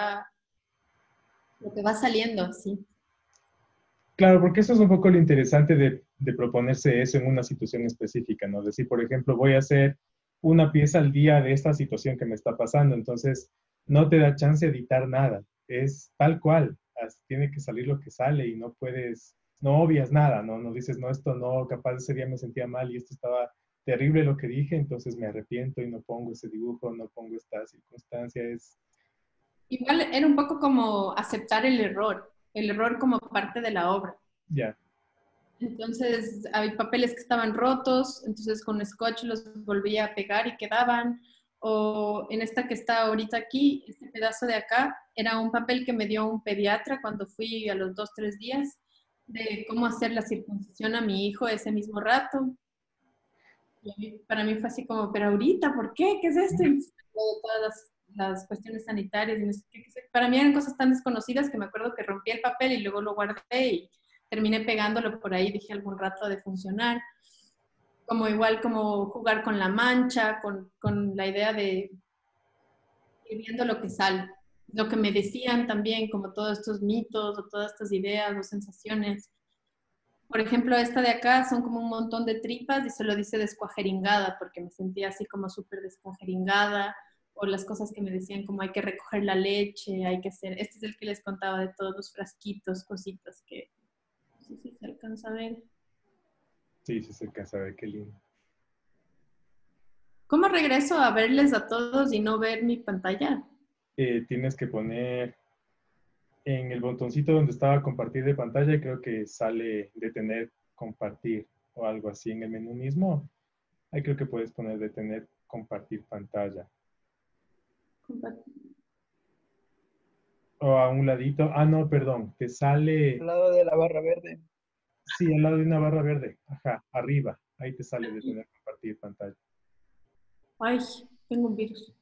lo que va saliendo, así. Claro, porque eso es un poco lo interesante de proponerse eso en una situación específica, ¿no? Decir, por ejemplo, voy a hacer una pieza al día de esta situación que me está pasando, entonces no te da chance de editar nada, es tal cual, tiene que salir lo que sale y no puedes, no obvias nada, ¿no? No dices, no, esto no, capaz ese día me sentía mal y esto estaba terrible lo que dije, entonces me arrepiento y no pongo ese dibujo, no pongo esta circunstancia, es Igual era un poco como aceptar el error como parte de la obra. ya. Entonces, hay papeles que estaban rotos, entonces con scotch los volvía a pegar y quedaban. O en esta que está ahorita aquí, este pedazo de acá, era un papel que me dio un pediatra cuando fui a los 2, 3 días de cómo hacer la circuncisión a mi hijo ese mismo rato. Y para mí fue así como, pero ahorita, ¿por qué? ¿Qué es esto? Y todas las cuestiones sanitarias. Y no sé qué, para mí eran cosas tan desconocidas que me acuerdo que rompí el papel y luego lo guardé y terminé pegándolo por ahí, dije algún rato de funcionar. Como igual como jugar con la mancha, con la idea de ir viendo lo que sale. Lo que me decían también, como todos estos mitos o todas estas ideas o sensaciones. Por ejemplo, esta de acá son como un montón de tripas y se lo dice descuajeringada porque me sentía así como súper descuajeringada o las cosas que me decían como hay que recoger la leche, hay que hacer, este es el que les contaba de todos los frasquitos, cositas que no sé si se alcanza a ver. Sí, sí, se casa, ve qué lindo. ¿Cómo regreso a verles a todos y no ver mi pantalla? Tienes que poner en el botoncito donde estaba compartir de pantalla, creo que sale detener compartir o algo así en el menú mismo. Ahí creo que puedes poner detener compartir pantalla. O a un ladito. Ah, no, perdón. Te Al sale, lado de la barra verde. sí, al lado de una barra verde. Ajá, arriba. Ahí te sale detener compartir pantalla. Ay, tengo un virus.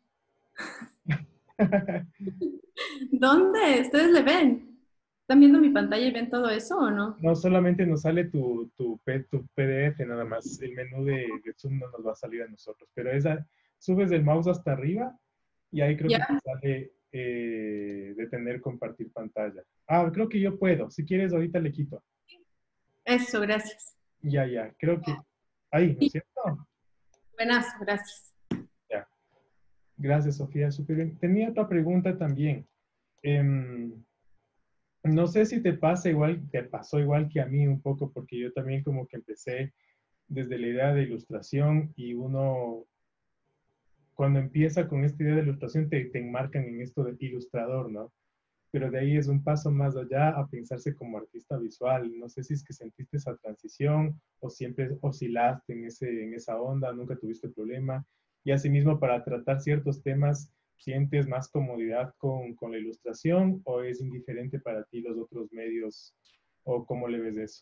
¿Dónde? ¿Ustedes le ven? ¿Están viendo mi pantalla y ven todo eso o no? No solamente nos sale tu PDF nada más. El menú de Zoom no nos va a salir a nosotros. Pero esa, subes el mouse hasta arriba y ahí creo Ya, que te sale detener compartir pantalla. Ah, creo que yo puedo. Si quieres, ahorita le quito. eso, gracias. Ya, ya. Creo que ahí, ¿no es Sí, cierto? buenas, gracias. Ya. Gracias, Sofía. Súper bien. Tenía otra pregunta también. Em, no sé si te pasa igual, te pasó igual que a mí un poco, porque yo también como que empecé desde la idea de ilustración y uno cuando empieza con esta idea de ilustración te enmarcan en esto de ilustrador, ¿no? Pero de ahí es un paso más allá a pensarse como artista visual. No sé si es que sentiste esa transición o siempre oscilaste en esa onda, nunca tuviste problema. Y asimismo, para tratar ciertos temas, ¿sientes más comodidad con la ilustración o es indiferente para ti los otros medios o cómo le ves eso?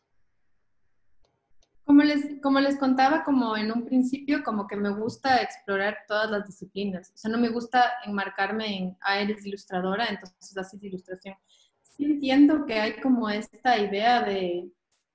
Como les contaba, como en un principio, como que me gusta explorar todas las disciplinas. O sea, no me gusta enmarcarme en, ah, eres ilustradora, entonces haces ilustración. Sí entiendo que hay como esta idea de,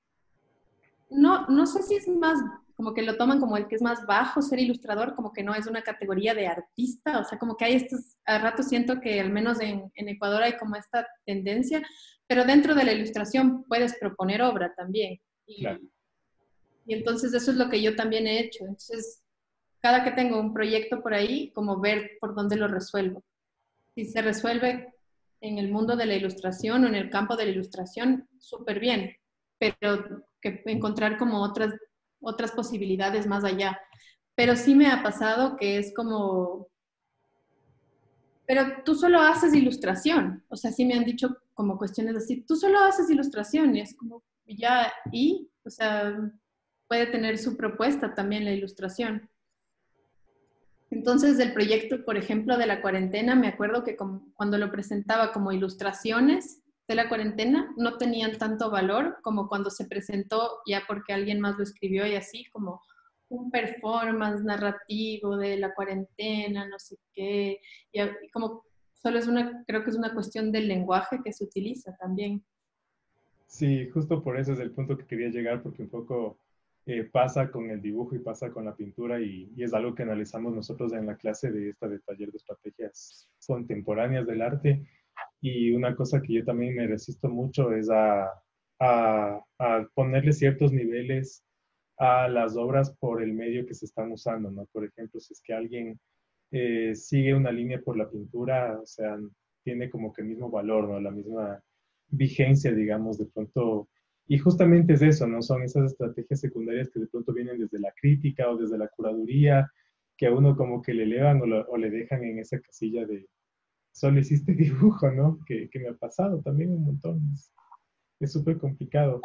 no sé si es más, como que lo toman como el que es más bajo ser ilustrador, como que no es una categoría de artista. O sea, como que hay estos, a rato siento que al menos en Ecuador hay como esta tendencia, pero dentro de la ilustración puedes proponer obra también. Claro. Y entonces eso es lo que yo también he hecho. Entonces, cada que tengo un proyecto por ahí, como ver por dónde lo resuelvo. si se resuelve en el mundo de la ilustración o en el campo de la ilustración, súper bien, pero que encontrar como otras posibilidades más allá. Pero sí me ha pasado que es como, pero tú solo haces ilustración. O sea, sí me han dicho como cuestiones así, tú solo haces ilustración. Y es como, ya, y, o sea, puede tener su propuesta también la ilustración. Entonces, del proyecto, por ejemplo, de la cuarentena, me acuerdo que cuando lo presentaba como ilustraciones de la cuarentena, no tenían tanto valor como cuando se presentó ya porque alguien más lo escribió y así, como un performance narrativo de la cuarentena, no sé qué, y como solo es creo que es una cuestión del lenguaje que se utiliza también. Sí, justo por eso es el punto que quería llegar, porque un poco pasa con el dibujo y pasa con la pintura y es algo que analizamos nosotros en la clase de esta de taller de estrategias contemporáneas del arte. Y una cosa que yo también me resisto mucho es a ponerle ciertos niveles a las obras por el medio que se están usando, ¿no? Por ejemplo, si es que alguien sigue una línea por la pintura, o sea, tiene como que el mismo valor, ¿no? La misma vigencia, digamos, de pronto. Y justamente es eso, ¿no? Son esas estrategias secundarias que de pronto vienen desde la crítica o desde la curaduría, que a uno como que le elevan o le dejan en esa casilla de solo hiciste dibujo, ¿no? Que me ha pasado también un montón. Es súper complicado.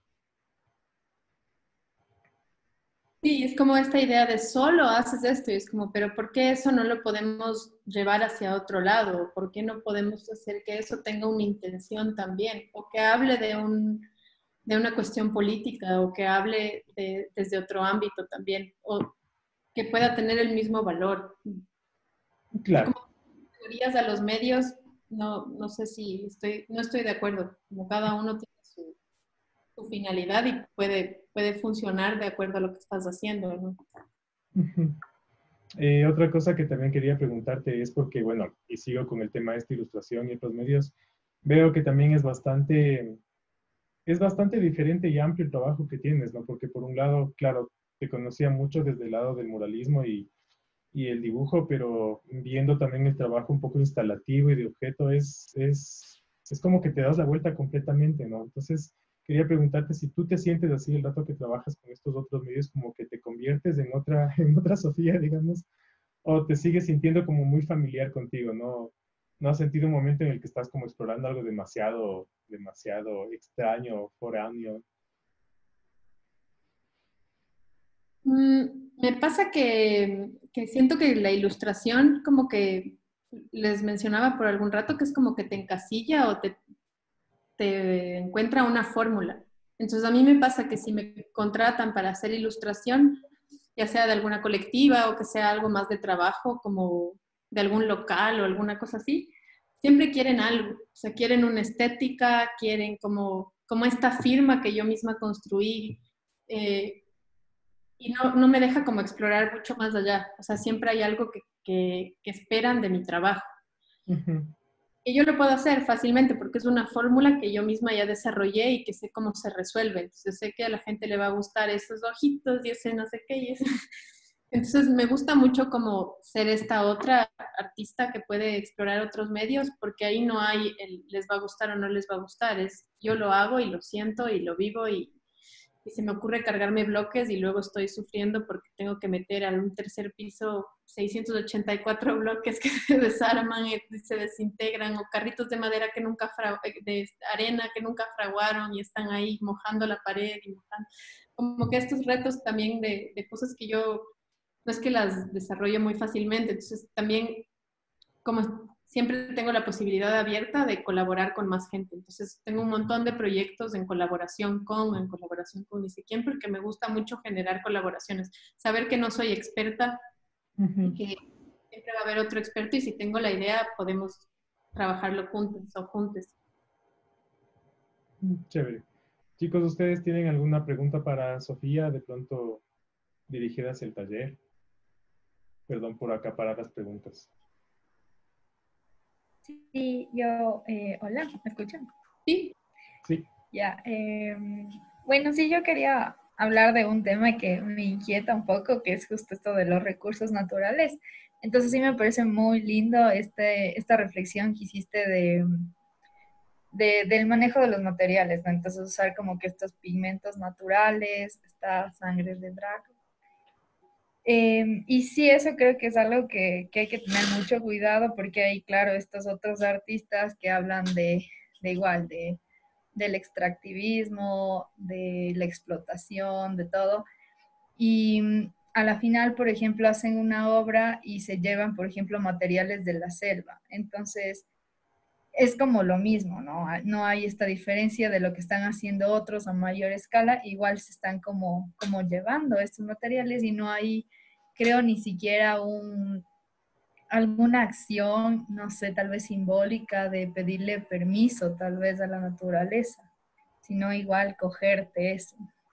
Sí, es como esta idea de solo haces esto y es como, pero ¿por qué eso no lo podemos llevar hacia otro lado? ¿Por qué no podemos hacer que eso tenga una intención también? O que hable de una cuestión política o que hable desde otro ámbito también, o que pueda tener el mismo valor. Y Claro. como teorías a los medios, no sé si no estoy de acuerdo. Como cada uno tiene su finalidad y puede funcionar de acuerdo a lo que estás haciendo, ¿no? Ujú. Otra cosa que también quería preguntarte es porque, bueno, y sigo con el tema de esta ilustración y otros medios, veo que también es bastante diferente y amplio el trabajo que tienes, ¿no? Porque por un lado, claro, te conocía mucho desde el lado del muralismo y el dibujo, pero viendo también el trabajo un poco instalativo y de objeto, es como que te das la vuelta completamente, ¿no? Entonces, quería preguntarte si tú te sientes así el rato que trabajas con estos otros medios, como que te conviertes en otra, en otra Sofía, digamos, o te sigues sintiendo como muy familiar contigo, ¿no? ¿No has sentido un momento en el que estás como explorando algo demasiado, demasiado extraño, foráneo? Me pasa que siento que la ilustración, como que les mencionaba por algún rato, que es como que te encasilla o te encuentra una fórmula. Entonces a mí me pasa que si me contratan para hacer ilustración, ya sea de alguna colectiva o que sea algo más de trabajo, como de algún local o alguna cosa así, siempre quieren algo, o sea, quieren una estética, quieren como esta firma que yo misma construí. Y no me deja como explorar mucho más allá. O sea, siempre hay algo que esperan de mi trabajo. Ujú. Y yo lo puedo hacer fácilmente porque es una fórmula que yo misma ya desarrollé y que sé cómo se resuelve. Entonces sé que a la gente le va a gustar esos ojitos y ese no sé qué. Y ese. Entonces me gusta mucho como ser esta otra artista que puede explorar otros medios porque ahí no hay el les va a gustar o no les va a gustar. Es yo lo hago y lo siento y lo vivo y se me ocurre cargarme bloques y luego estoy sufriendo porque tengo que meter a un tercer piso 684 bloques que se desarman y se desintegran o carritos de madera que nunca de arena que nunca fraguaron y están ahí mojando la pared y mojando. Como que estos retos también de cosas que yo no es que las desarrollo muy fácilmente, entonces también como siempre tengo la posibilidad abierta de colaborar con más gente. Entonces, tengo un montón de proyectos en colaboración con ni sé quién, porque me gusta mucho generar colaboraciones. Saber que no soy experta y Ujú. que siempre va a haber otro experto y si tengo la idea podemos trabajarlo juntos o juntos. Chévere. Chicos, ¿ustedes tienen alguna pregunta para Sofía, de pronto dirigida hacia el taller? Perdón por acaparar las preguntas. Sí, yo, hola, ¿me escuchan? Sí, Sí. Ya, bueno, sí, yo quería hablar de un tema que me inquieta un poco, que es justo esto de los recursos naturales. Entonces sí me parece muy lindo esta reflexión que hiciste del manejo de los materiales, ¿no? Entonces usar como que estos pigmentos naturales, esta sangre de dragón. Y sí, eso creo que es algo que hay que tener mucho cuidado porque hay, claro, estos otros artistas que hablan de igual, del extractivismo, de la explotación, de todo. Y a la final, por ejemplo, hacen una obra y se llevan, por ejemplo, materiales de la selva. Entonces, es como lo mismo, ¿no? No hay esta diferencia de lo que están haciendo otros a mayor escala, igual se están como llevando estos materiales y no hay, creo, ni siquiera alguna acción, no sé, tal vez simbólica de pedirle permiso tal vez a la naturaleza, sino igual cogerte eso.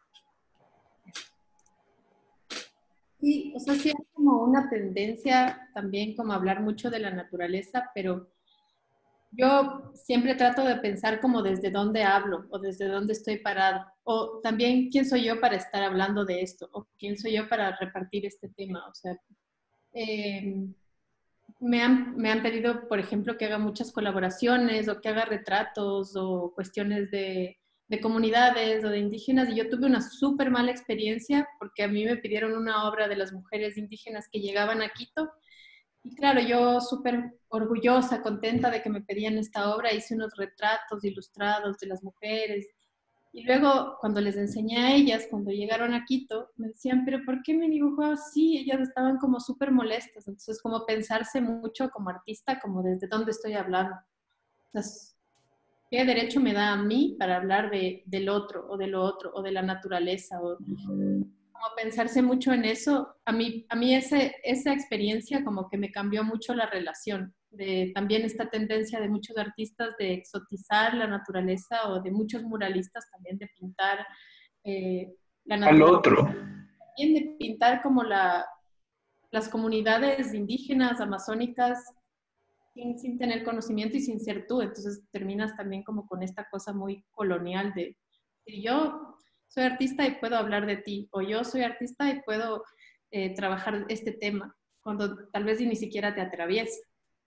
Sí, o sea, sí hay como una tendencia también como a hablar mucho de la naturaleza, pero yo siempre trato de pensar como desde dónde hablo o desde dónde estoy parado. O también quién soy yo para estar hablando de esto o quién soy yo para repartir este tema. O sea, eh, me han pedido, por ejemplo, que haga muchas colaboraciones o que haga retratos o cuestiones de comunidades o de indígenas y yo tuve una súper mala experiencia porque a mí me pidieron una obra de las mujeres indígenas que llegaban a Quito y claro, yo súper orgullosa, contenta de que me pedían esta obra, hice unos retratos ilustrados de las mujeres. Y luego, cuando les enseñé a ellas, cuando llegaron a Quito, me decían, pero ¿por qué me dibujó así? Ellas estaban como súper molestas. Entonces, como pensarse mucho como artista, como desde dónde estoy hablando. Entonces, ¿qué derecho me da a mí para hablar del otro, o de lo otro, o de la naturaleza? O como pensarse mucho en eso, a mí esa experiencia como que me cambió mucho la relación, de también esta tendencia de muchos artistas de exotizar la naturaleza o de muchos muralistas también de pintar la Al naturaleza, otro. también de pintar como las comunidades indígenas, amazónicas, sin tener conocimiento y sin ser tú. Entonces terminas también como con esta cosa muy colonial de si yo soy artista y puedo hablar de ti, o yo soy artista y puedo trabajar este tema, cuando tal vez ni siquiera te atraviesa.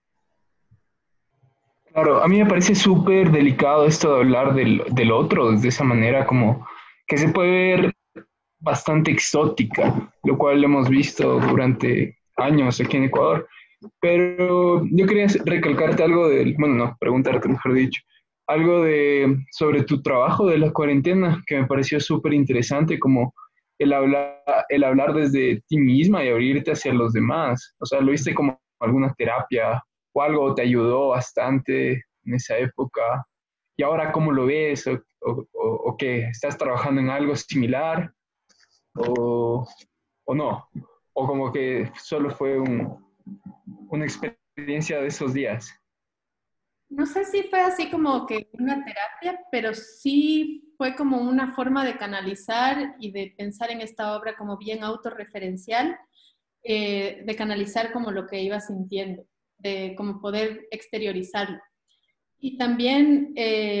Claro, a mí me parece súper delicado esto de hablar del otro de esa manera, como que se puede ver bastante exótica, lo cual hemos visto durante años aquí en Ecuador. Pero yo quería recalcarte algo del, bueno, no, preguntarte, mejor dicho, algo sobre tu trabajo de la cuarentena, que me pareció súper interesante, como el hablar desde ti misma y abrirte hacia los demás. O sea, ¿lo viste como alguna terapia o algo te ayudó bastante en esa época? ¿Y ahora cómo lo ves? ¿O qué? ¿Estás trabajando en algo similar? ¿O, o no? ¿O como que solo fue una experiencia de esos días? No sé si fue así como que una terapia, pero sí fue como una forma de canalizar y de pensar en esta obra como bien autorreferencial, de canalizar como lo que iba sintiendo, de como poder exteriorizarlo. Y también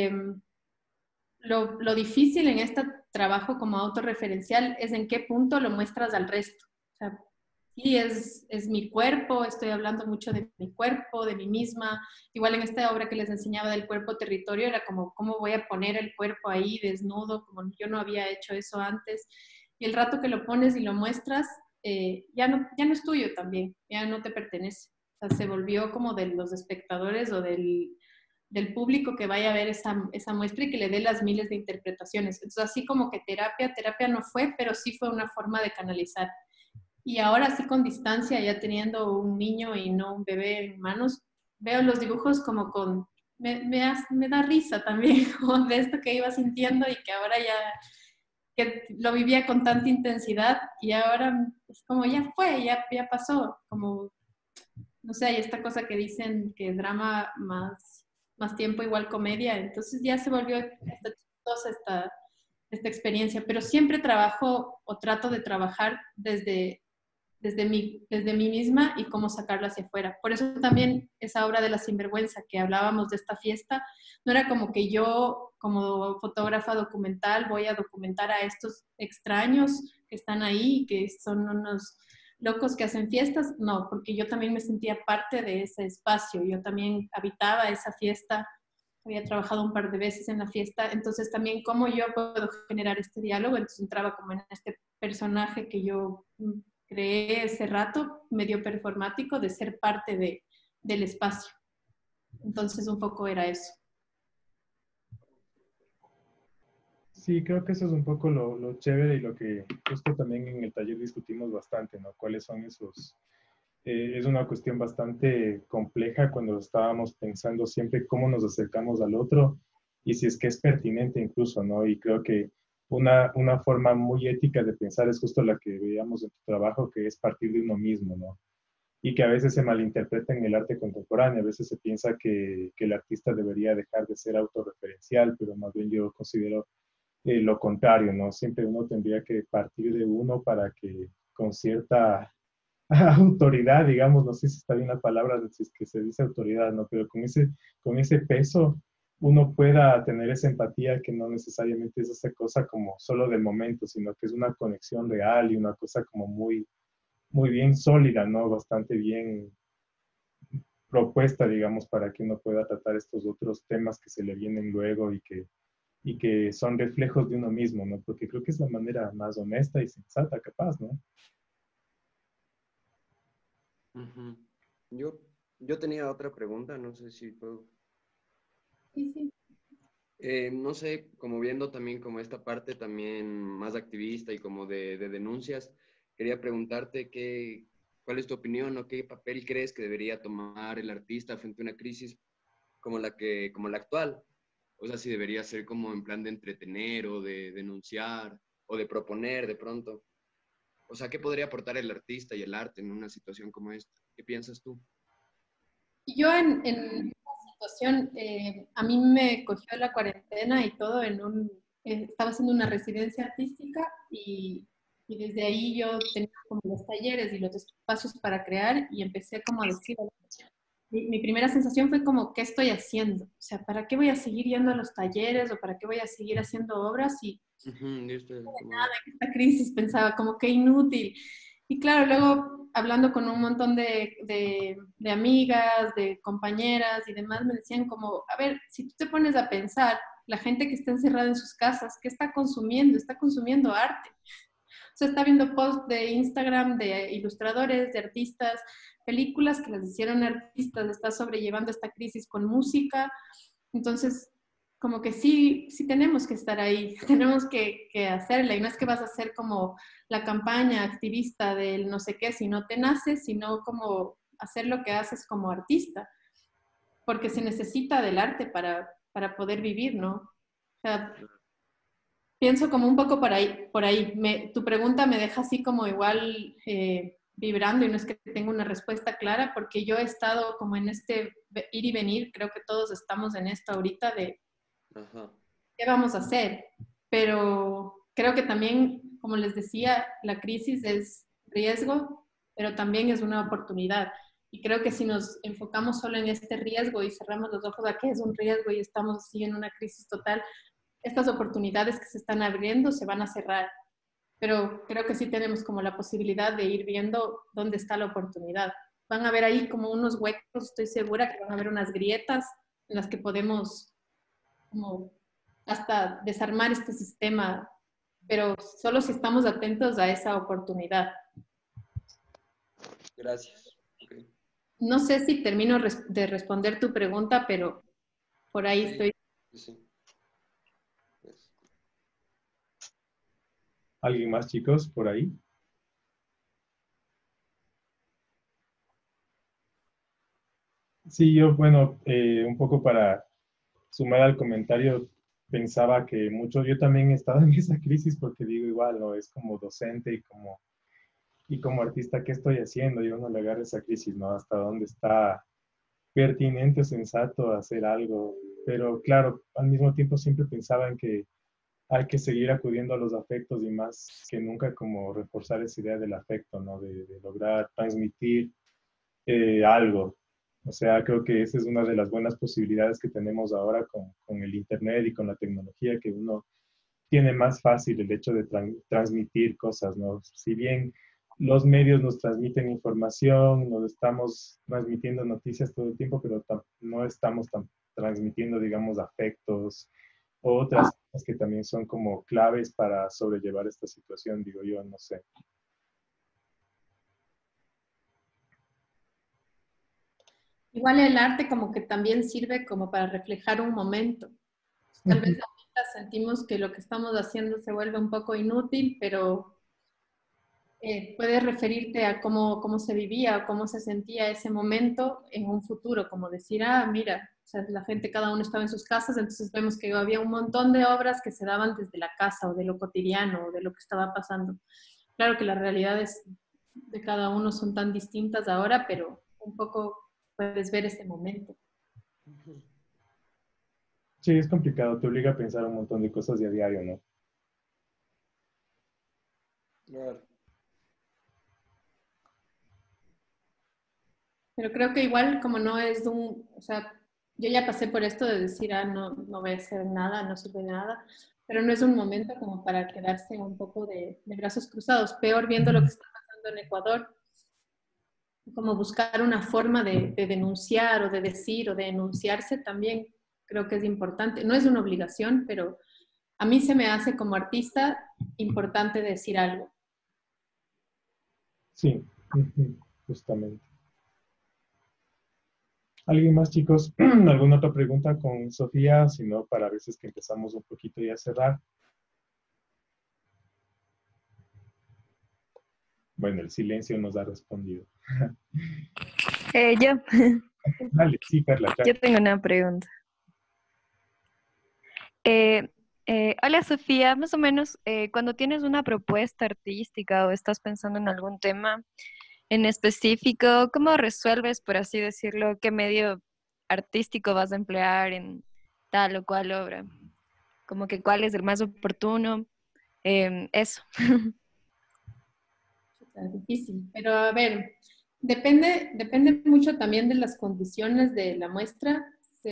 lo difícil en este trabajo como autorreferencial es en qué punto lo muestras al resto. O sea, sí, es mi cuerpo, estoy hablando mucho de mi cuerpo, de mí misma. Igual en esta obra que les enseñaba del cuerpo territorio, era como, ¿cómo voy a poner el cuerpo ahí desnudo? Como yo no había hecho eso antes. Y el rato que lo pones y lo muestras, ya no es tuyo también, ya no te pertenece. O sea, se volvió como de los espectadores o del público que vaya a ver esa muestra y que le dé las miles de interpretaciones. Entonces, así como que terapia no fue, pero sí fue una forma de canalizar. Y ahora sí con distancia, ya teniendo un niño y no un bebé en manos, veo los dibujos como con... Me da risa también, como de esto que iba sintiendo y que ahora ya, que lo vivía con tanta intensidad y ahora es como ya fue, ya pasó, como, no sé, hay esta cosa que dicen que drama más tiempo igual comedia, entonces ya se volvió esta chistosa esta experiencia, pero siempre trabajo o trato de trabajar desde mí misma y cómo sacarlo hacia afuera. Por eso también esa obra de La Sinvergüenza que hablábamos de esta fiesta, no era como que yo como fotógrafa documental voy a documentar a estos extraños que están ahí, que son locos que hacen fiestas, no, porque yo también me sentía parte de ese espacio, yo también habitaba esa fiesta, había trabajado un par de veces en la fiesta, entonces también cómo yo puedo generar este diálogo, entonces entraba como en este personaje que yo creé ese rato, medio performático, de ser parte del espacio. Entonces un poco era eso. Sí, creo que eso es un poco lo chévere y lo que justo también en el taller discutimos bastante, ¿no? ¿Cuáles son esos? Es una cuestión bastante compleja cuando estábamos pensando siempre cómo nos acercamos al otro y si es que es pertinente incluso, ¿no? Y creo que una forma muy ética de pensar es justo la que veíamos en tu trabajo, que es partir de uno mismo, ¿no? Y que a veces se malinterpreta en el arte contemporáneo, a veces se piensa que el artista debería dejar de ser autorreferencial, pero más bien yo considero lo contrario, ¿no? Siempre uno tendría que partir de uno para que con cierta autoridad, digamos, no sé si está bien la palabra, si es que se dice autoridad, ¿no? Pero con ese peso uno pueda tener esa empatía que no necesariamente es esa cosa como solo del momento, sino que es una conexión real y una cosa como muy, muy bien sólida, ¿no? Bastante bien propuesta, digamos, para que uno pueda tratar estos otros temas que se le vienen luego y que son reflejos de uno mismo, ¿no? Porque creo que es la manera más honesta y sensata, capaz, ¿no? Ujú. Yo tenía otra pregunta, no sé si puedo. Sí, sí. No sé, como viendo también como esta parte también más activista y como de denuncias, quería preguntarte cuál es tu opinión o qué papel crees que debería tomar el artista frente a una crisis como la actual. O sea, si debería ser como en plan de entretener o de denunciar o de proponer de pronto. O sea, ¿qué podría aportar el artista y el arte en una situación como esta? ¿Qué piensas tú? Yo en esta situación, a mí me cogió la cuarentena y todo estaba haciendo una residencia artística y desde ahí yo tenía como los talleres y los espacios para crear y empecé como a decir, mi primera sensación fue como, ¿qué estoy haciendo? O sea, ¿para qué voy a seguir yendo a los talleres o para qué voy a seguir haciendo obras si Ujú, yo estoy como... nada en esta crisis? Pensaba como, qué inútil. Y claro, luego hablando con un montón de amigas, de compañeras y demás, me decían como, a ver, si tú te pones a pensar, la gente que está encerrada en sus casas, ¿qué está consumiendo? Está consumiendo arte. O sea, está viendo posts de Instagram de ilustradores, de artistas, películas que las hicieron artistas, está sobrellevando esta crisis con música. Entonces, como que sí, sí tenemos que estar ahí, tenemos que hacerla. Y no es que vas a hacer como la campaña activista del no sé qué, si no te nace, sino como hacer lo que haces como artista, porque se necesita del arte para poder vivir, ¿no? O sea, pienso como un poco por ahí. Tu pregunta me deja así como igual vibrando y no es que tenga una respuesta clara porque yo he estado como en este ir y venir, creo que todos estamos en esto ahorita de Ajá. qué vamos a hacer, pero creo que también, como les decía, la crisis es riesgo, pero también es una oportunidad. Y creo que si nos enfocamos solo en este riesgo y cerramos los ojos a que es un riesgo y estamos así en una crisis total, estas oportunidades que se están abriendo se van a cerrar. Pero creo que sí tenemos como la posibilidad de ir viendo dónde está la oportunidad. Van a haber ahí como unos huecos, estoy segura que van a haber unas grietas en las que podemos como hasta desarmar este sistema, pero solo si estamos atentos a esa oportunidad. Gracias. Ok. No sé si termino de responder tu pregunta, pero por ahí Sí, estoy. sí, sí. Yes. ¿Alguien más, chicos, por ahí? Sí, yo, bueno, un poco para sumar al comentario, pensaba que mucho, yo también he estado en esa crisis porque digo igual, ¿no? Es como docente y como artista, ¿qué estoy haciendo? Yo no le agarro esa crisis, ¿no? ¿Hasta dónde está pertinente o sensato hacer algo? Pero claro, al mismo tiempo siempre pensaba en que hay que seguir acudiendo a los afectos y más que nunca como reforzar esa idea del afecto, ¿no? De lograr transmitir algo. O sea, creo que esa es una de las buenas posibilidades que tenemos ahora con el Internet y con la tecnología, que uno tiene más fácil el hecho de transmitir cosas, ¿no? Si bien los medios nos transmiten información, nos estamos transmitiendo noticias todo el tiempo, pero no estamos transmitiendo, digamos, afectos o otras cosas que también son como claves para sobrellevar esta situación, digo yo, no sé. Igual el arte como que también sirve como para reflejar un momento. Tal vez ahorita sentimos que lo que estamos haciendo se vuelve un poco inútil, pero puedes referirte a cómo se vivía o cómo se sentía ese momento en un futuro, como decir, ah, mira, o sea, la gente, cada uno estaba en sus casas, entonces vemos que había un montón de obras que se daban desde la casa o de lo cotidiano o de lo que estaba pasando. Claro que las realidades de cada uno son tan distintas ahora, pero un poco puedes ver ese momento. Sí, es complicado, te obliga a pensar un montón de cosas de a diario, ¿no? Claro. Pero creo que igual como no es o sea, yo ya pasé por esto de decir, ah, no, no voy a hacer nada, no sirve de nada, pero no es un momento como para quedarse un poco de brazos cruzados. Peor viendo lo que está pasando en Ecuador, como buscar una forma de denunciar o de decir o de enunciarse también creo que es importante. No es una obligación, pero a mí se me hace como artista importante decir algo. Sí, justamente. ¿Alguien más, chicos? ¿Alguna otra pregunta con Sofía? Si no, para a veces que empezamos un poquito ya a cerrar. Bueno, el silencio nos ha respondido. Yo, Dale, sí, Carla, yo tengo una pregunta. Hola Sofía, más o menos cuando tienes una propuesta artística o estás pensando en algún tema en específico, ¿cómo resuelves, por así decirlo, qué medio artístico vas a emplear en tal o cual obra? Como que cuál es el más oportuno, eso. Es difícil, pero a ver, depende mucho también de las condiciones de la muestra.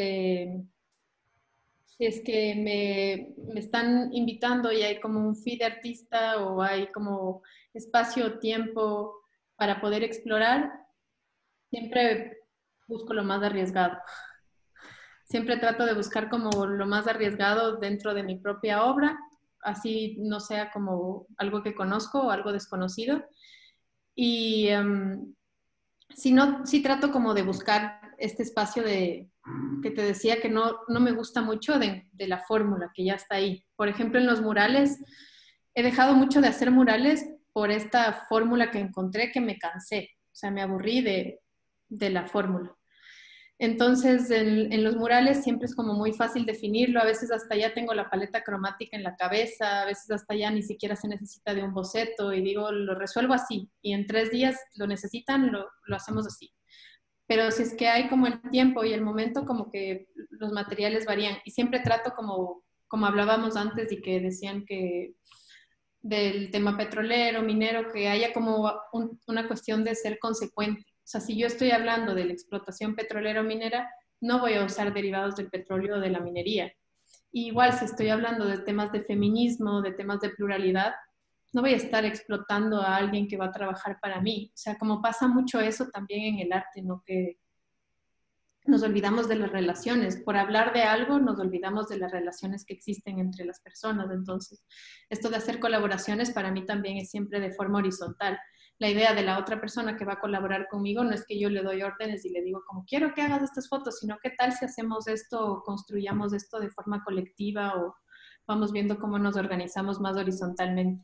Si es que me están invitando y hay como un feed de artista o hay como espacio o tiempo para poder explorar, siempre busco lo más arriesgado. Siempre trato de buscar como lo más arriesgado dentro de mi propia obra, así no sea como algo que conozco o algo desconocido. Y si no, sí trato como de buscar este espacio que te decía que no me gusta mucho de la fórmula que ya está ahí. Por ejemplo, en los murales, he dejado mucho de hacer murales por esta fórmula que encontré que me cansé, o sea, me aburrí de la fórmula. Entonces, en los murales siempre es como muy fácil definirlo, a veces hasta ya tengo la paleta cromática en la cabeza, a veces hasta ya ni siquiera se necesita de un boceto y digo, lo resuelvo así y en 3 días lo necesitan, lo hacemos así. Pero si es que hay como el tiempo y el momento, como que los materiales varían y siempre trato como hablábamos antes y que decían que del tema petrolero, minero, que haya como una cuestión de ser consecuente. O sea, si yo estoy hablando de la explotación petrolero-minera, no voy a usar derivados del petróleo o de la minería. Y igual, si estoy hablando de temas de feminismo, de temas de pluralidad, no voy a estar explotando a alguien que va a trabajar para mí. O sea, como pasa mucho eso también en el arte, ¿no? Que nos olvidamos de las relaciones. Por hablar de algo, nos olvidamos de las relaciones que existen entre las personas. Entonces, esto de hacer colaboraciones para mí también es siempre de forma horizontal. La idea de la otra persona que va a colaborar conmigo no es que yo le doy órdenes y le digo como quiero que hagas estas fotos, sino qué tal si hacemos esto o construyamos esto de forma colectiva o vamos viendo cómo nos organizamos más horizontalmente.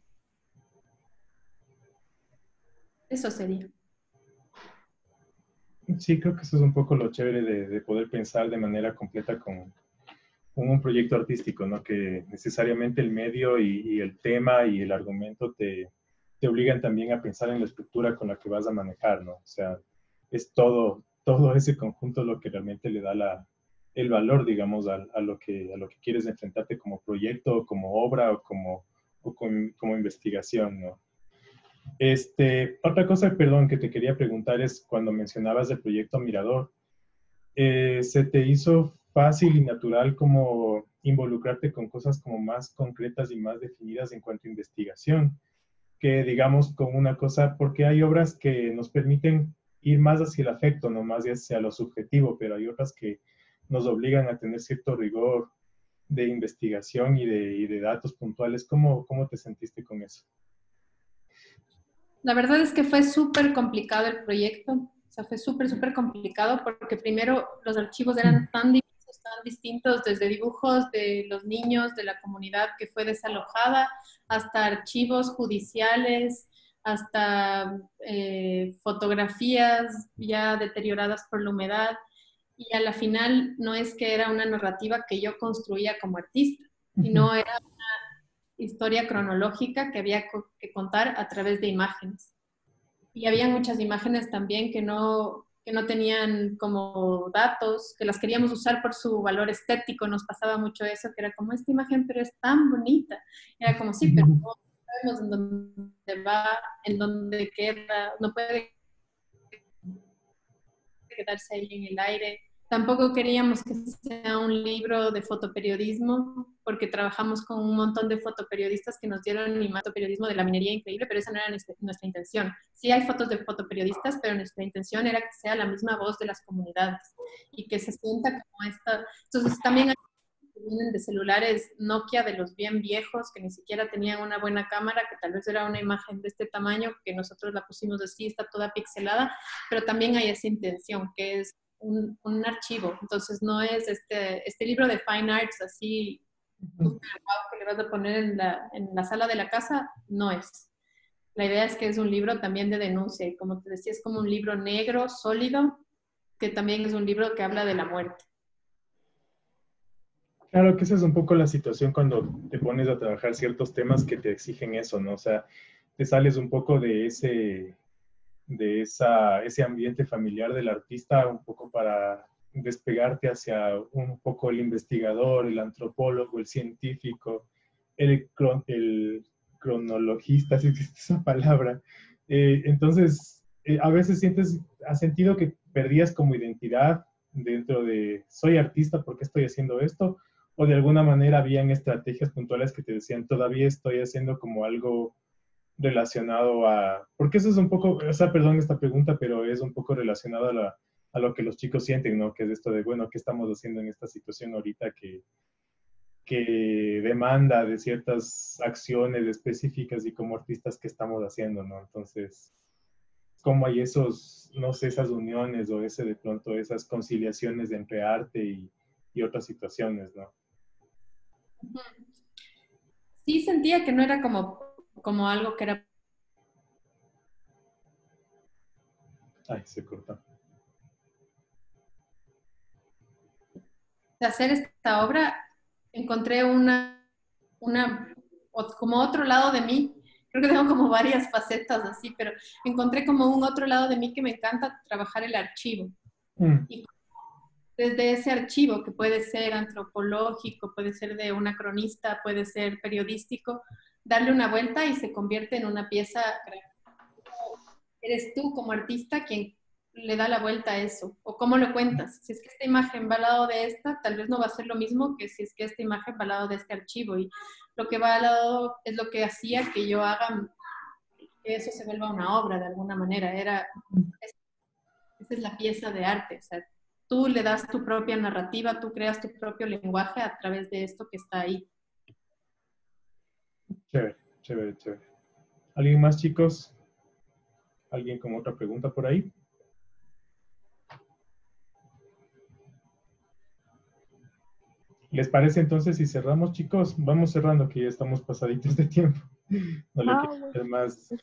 Eso sería. Sí, creo que eso es un poco lo chévere de poder pensar de manera completa con un proyecto artístico, ¿no? Que necesariamente el medio y el tema y el argumento te obligan también a pensar en la estructura con la que vas a manejar, ¿no? O sea, es todo ese conjunto lo que realmente le da el valor, digamos, a lo que quieres enfrentarte como proyecto, como obra o como investigación, ¿no? Otra cosa, perdón, que te quería preguntar es cuando mencionabas el proyecto Mirador, ¿se te hizo fácil y natural como involucrarte con cosas como más concretas y más definidas en cuanto a investigación? que digamos con una cosa, porque hay obras que nos permiten ir más hacia el afecto, no más hacia lo subjetivo, pero hay otras que nos obligan a tener cierto rigor de investigación y de datos puntuales. ¿Cómo te sentiste con eso? La verdad es que fue súper complicado el proyecto, o sea, fue súper complicado porque primero los archivos eran tan diversos, tan distintos, desde dibujos de los niños de la comunidad que fue desalojada, hasta archivos judiciales, hasta fotografías ya deterioradas por la humedad. Y a la final no es que era una narrativa que yo construía como artista, sino era historia cronológica que había que contar a través de imágenes. Y había muchas imágenes también que no tenían como datos, que las queríamos usar por su valor estético. Nos pasaba mucho eso, que era como, esta imagen, pero es tan bonita. Era como, sí, pero no sabemos en dónde va, en dónde queda, no puede quedarse ahí en el aire. Tampoco queríamos que sea un libro de fotoperiodismo, porque trabajamos con un montón de fotoperiodistas que nos dieron un fotoperiodismo de la minería increíble, pero esa no era nuestra intención. Sí hay fotos de fotoperiodistas, pero nuestra intención era que sea la misma voz de las comunidades y que se sienta como esta. Entonces también hay que vienen de celulares Nokia de los bien viejos, que ni siquiera tenían una buena cámara, que tal vez era una imagen de este tamaño, que nosotros la pusimos así, está toda pixelada, pero también hay esa intención, que es un archivo. Entonces no es este libro de Fine Arts así super guau que le vas a poner en la sala de la casa, no es. La idea es que es un libro también de denuncia y como te decía, es como un libro negro, sólido, que también es un libro que habla de la muerte. Claro que esa es un poco la situación cuando te pones a trabajar ciertos temas que te exigen eso, ¿no? O sea, te sales un poco de ese ambiente familiar del artista, un poco para despegarte hacia un poco el investigador, el antropólogo, el científico, el cronologista, si existe esa palabra. Entonces, a veces has sentido que perdías como identidad dentro de, soy artista, ¿por qué estoy haciendo esto? O de alguna manera habían estrategias puntuales que te decían, todavía estoy haciendo como algo relacionado a, porque eso es un poco, o sea, perdón esta pregunta, pero es un poco relacionado a lo que los chicos sienten, ¿no? Que es esto de, bueno, ¿qué estamos haciendo en esta situación ahorita que demanda de ciertas acciones específicas y como artistas que estamos haciendo, ¿no? Entonces, ¿cómo hay esos, no sé, esas uniones o ese de pronto esas conciliaciones entre arte y otras situaciones, ¿no? Sí sentía que no era como algo que era... Ay, se cortó. De hacer esta obra, encontré como otro lado de mí. Creo que tengo como varias facetas así, pero encontré como un otro lado de mí que me encanta trabajar el archivo. Y desde ese archivo, que puede ser antropológico, puede ser de una cronista, puede ser periodístico, darle una vuelta y se convierte en una pieza. Eres tú como artista quien le da la vuelta a eso, o cómo lo cuentas. Si es que esta imagen va al lado de esta, tal vez no va a ser lo mismo que si es que esta imagen va al lado de este archivo, y lo que va al lado es lo que hacía que yo haga, que eso se vuelva una obra de alguna manera. Esa es la pieza de arte, o sea, tú le das tu propia narrativa, tú creas tu propio lenguaje a través de esto que está ahí. Chévere, chévere, chévere. ¿Alguien más, chicos? ¿Alguien con otra pregunta por ahí? ¿Les parece entonces si cerramos, chicos? Vamos cerrando, que ya estamos pasaditos de tiempo. No le quiero hacer más.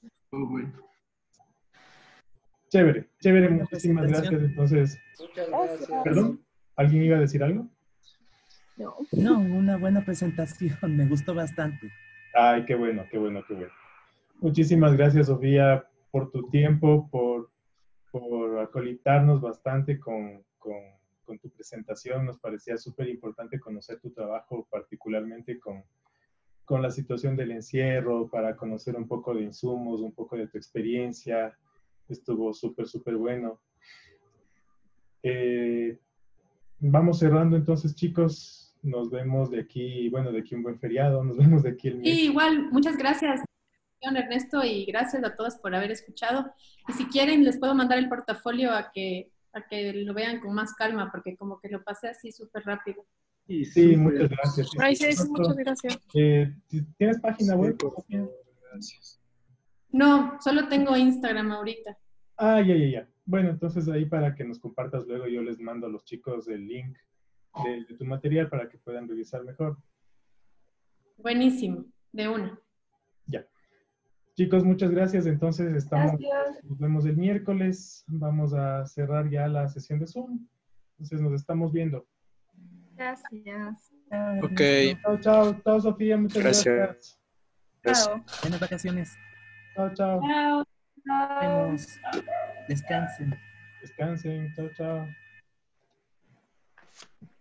Chévere, chévere, muchísimas gracias. Entonces, Muchas gracias. ¿perdón? ¿Alguien iba a decir algo? No, una buena presentación, me gustó bastante. Ay, qué bueno, qué bueno, qué bueno. Muchísimas gracias, Sofía, por tu tiempo, por acolitarnos bastante con tu presentación. Nos parecía súper importante conocer tu trabajo, particularmente con la situación del encierro, para conocer un poco de insumos, un poco de tu experiencia. Estuvo súper, súper bueno. Vamos cerrando entonces, chicos. Nos vemos de aquí, bueno, de aquí un buen feriado. Nos vemos de aquí el Sí, miércoles. igual, muchas gracias. Ernesto, y gracias a todas por haber escuchado. Y si quieren, les puedo mandar el portafolio a que lo vean con más calma, porque como que lo pasé así súper rápido. Y sí, muchas gracias. Ay, sí, muchas gracias. ¿Tienes página web? Gracias. No, solo tengo Instagram ahorita. Ah, ya. Bueno, entonces ahí para que nos compartas luego, yo les mando a los chicos el link de tu material para que puedan revisar mejor. Buenísimo, de una. Ya. Chicos, muchas gracias. Entonces nos vemos el miércoles. Vamos a cerrar ya la sesión de Zoom. Entonces nos estamos viendo. Gracias. Ok. Chao, chao, Sofía. Muchas gracias. Chao. Buenas vacaciones. Chao, chao. Chao. Nos vemos. Descansen. Descansen. Chao, chao.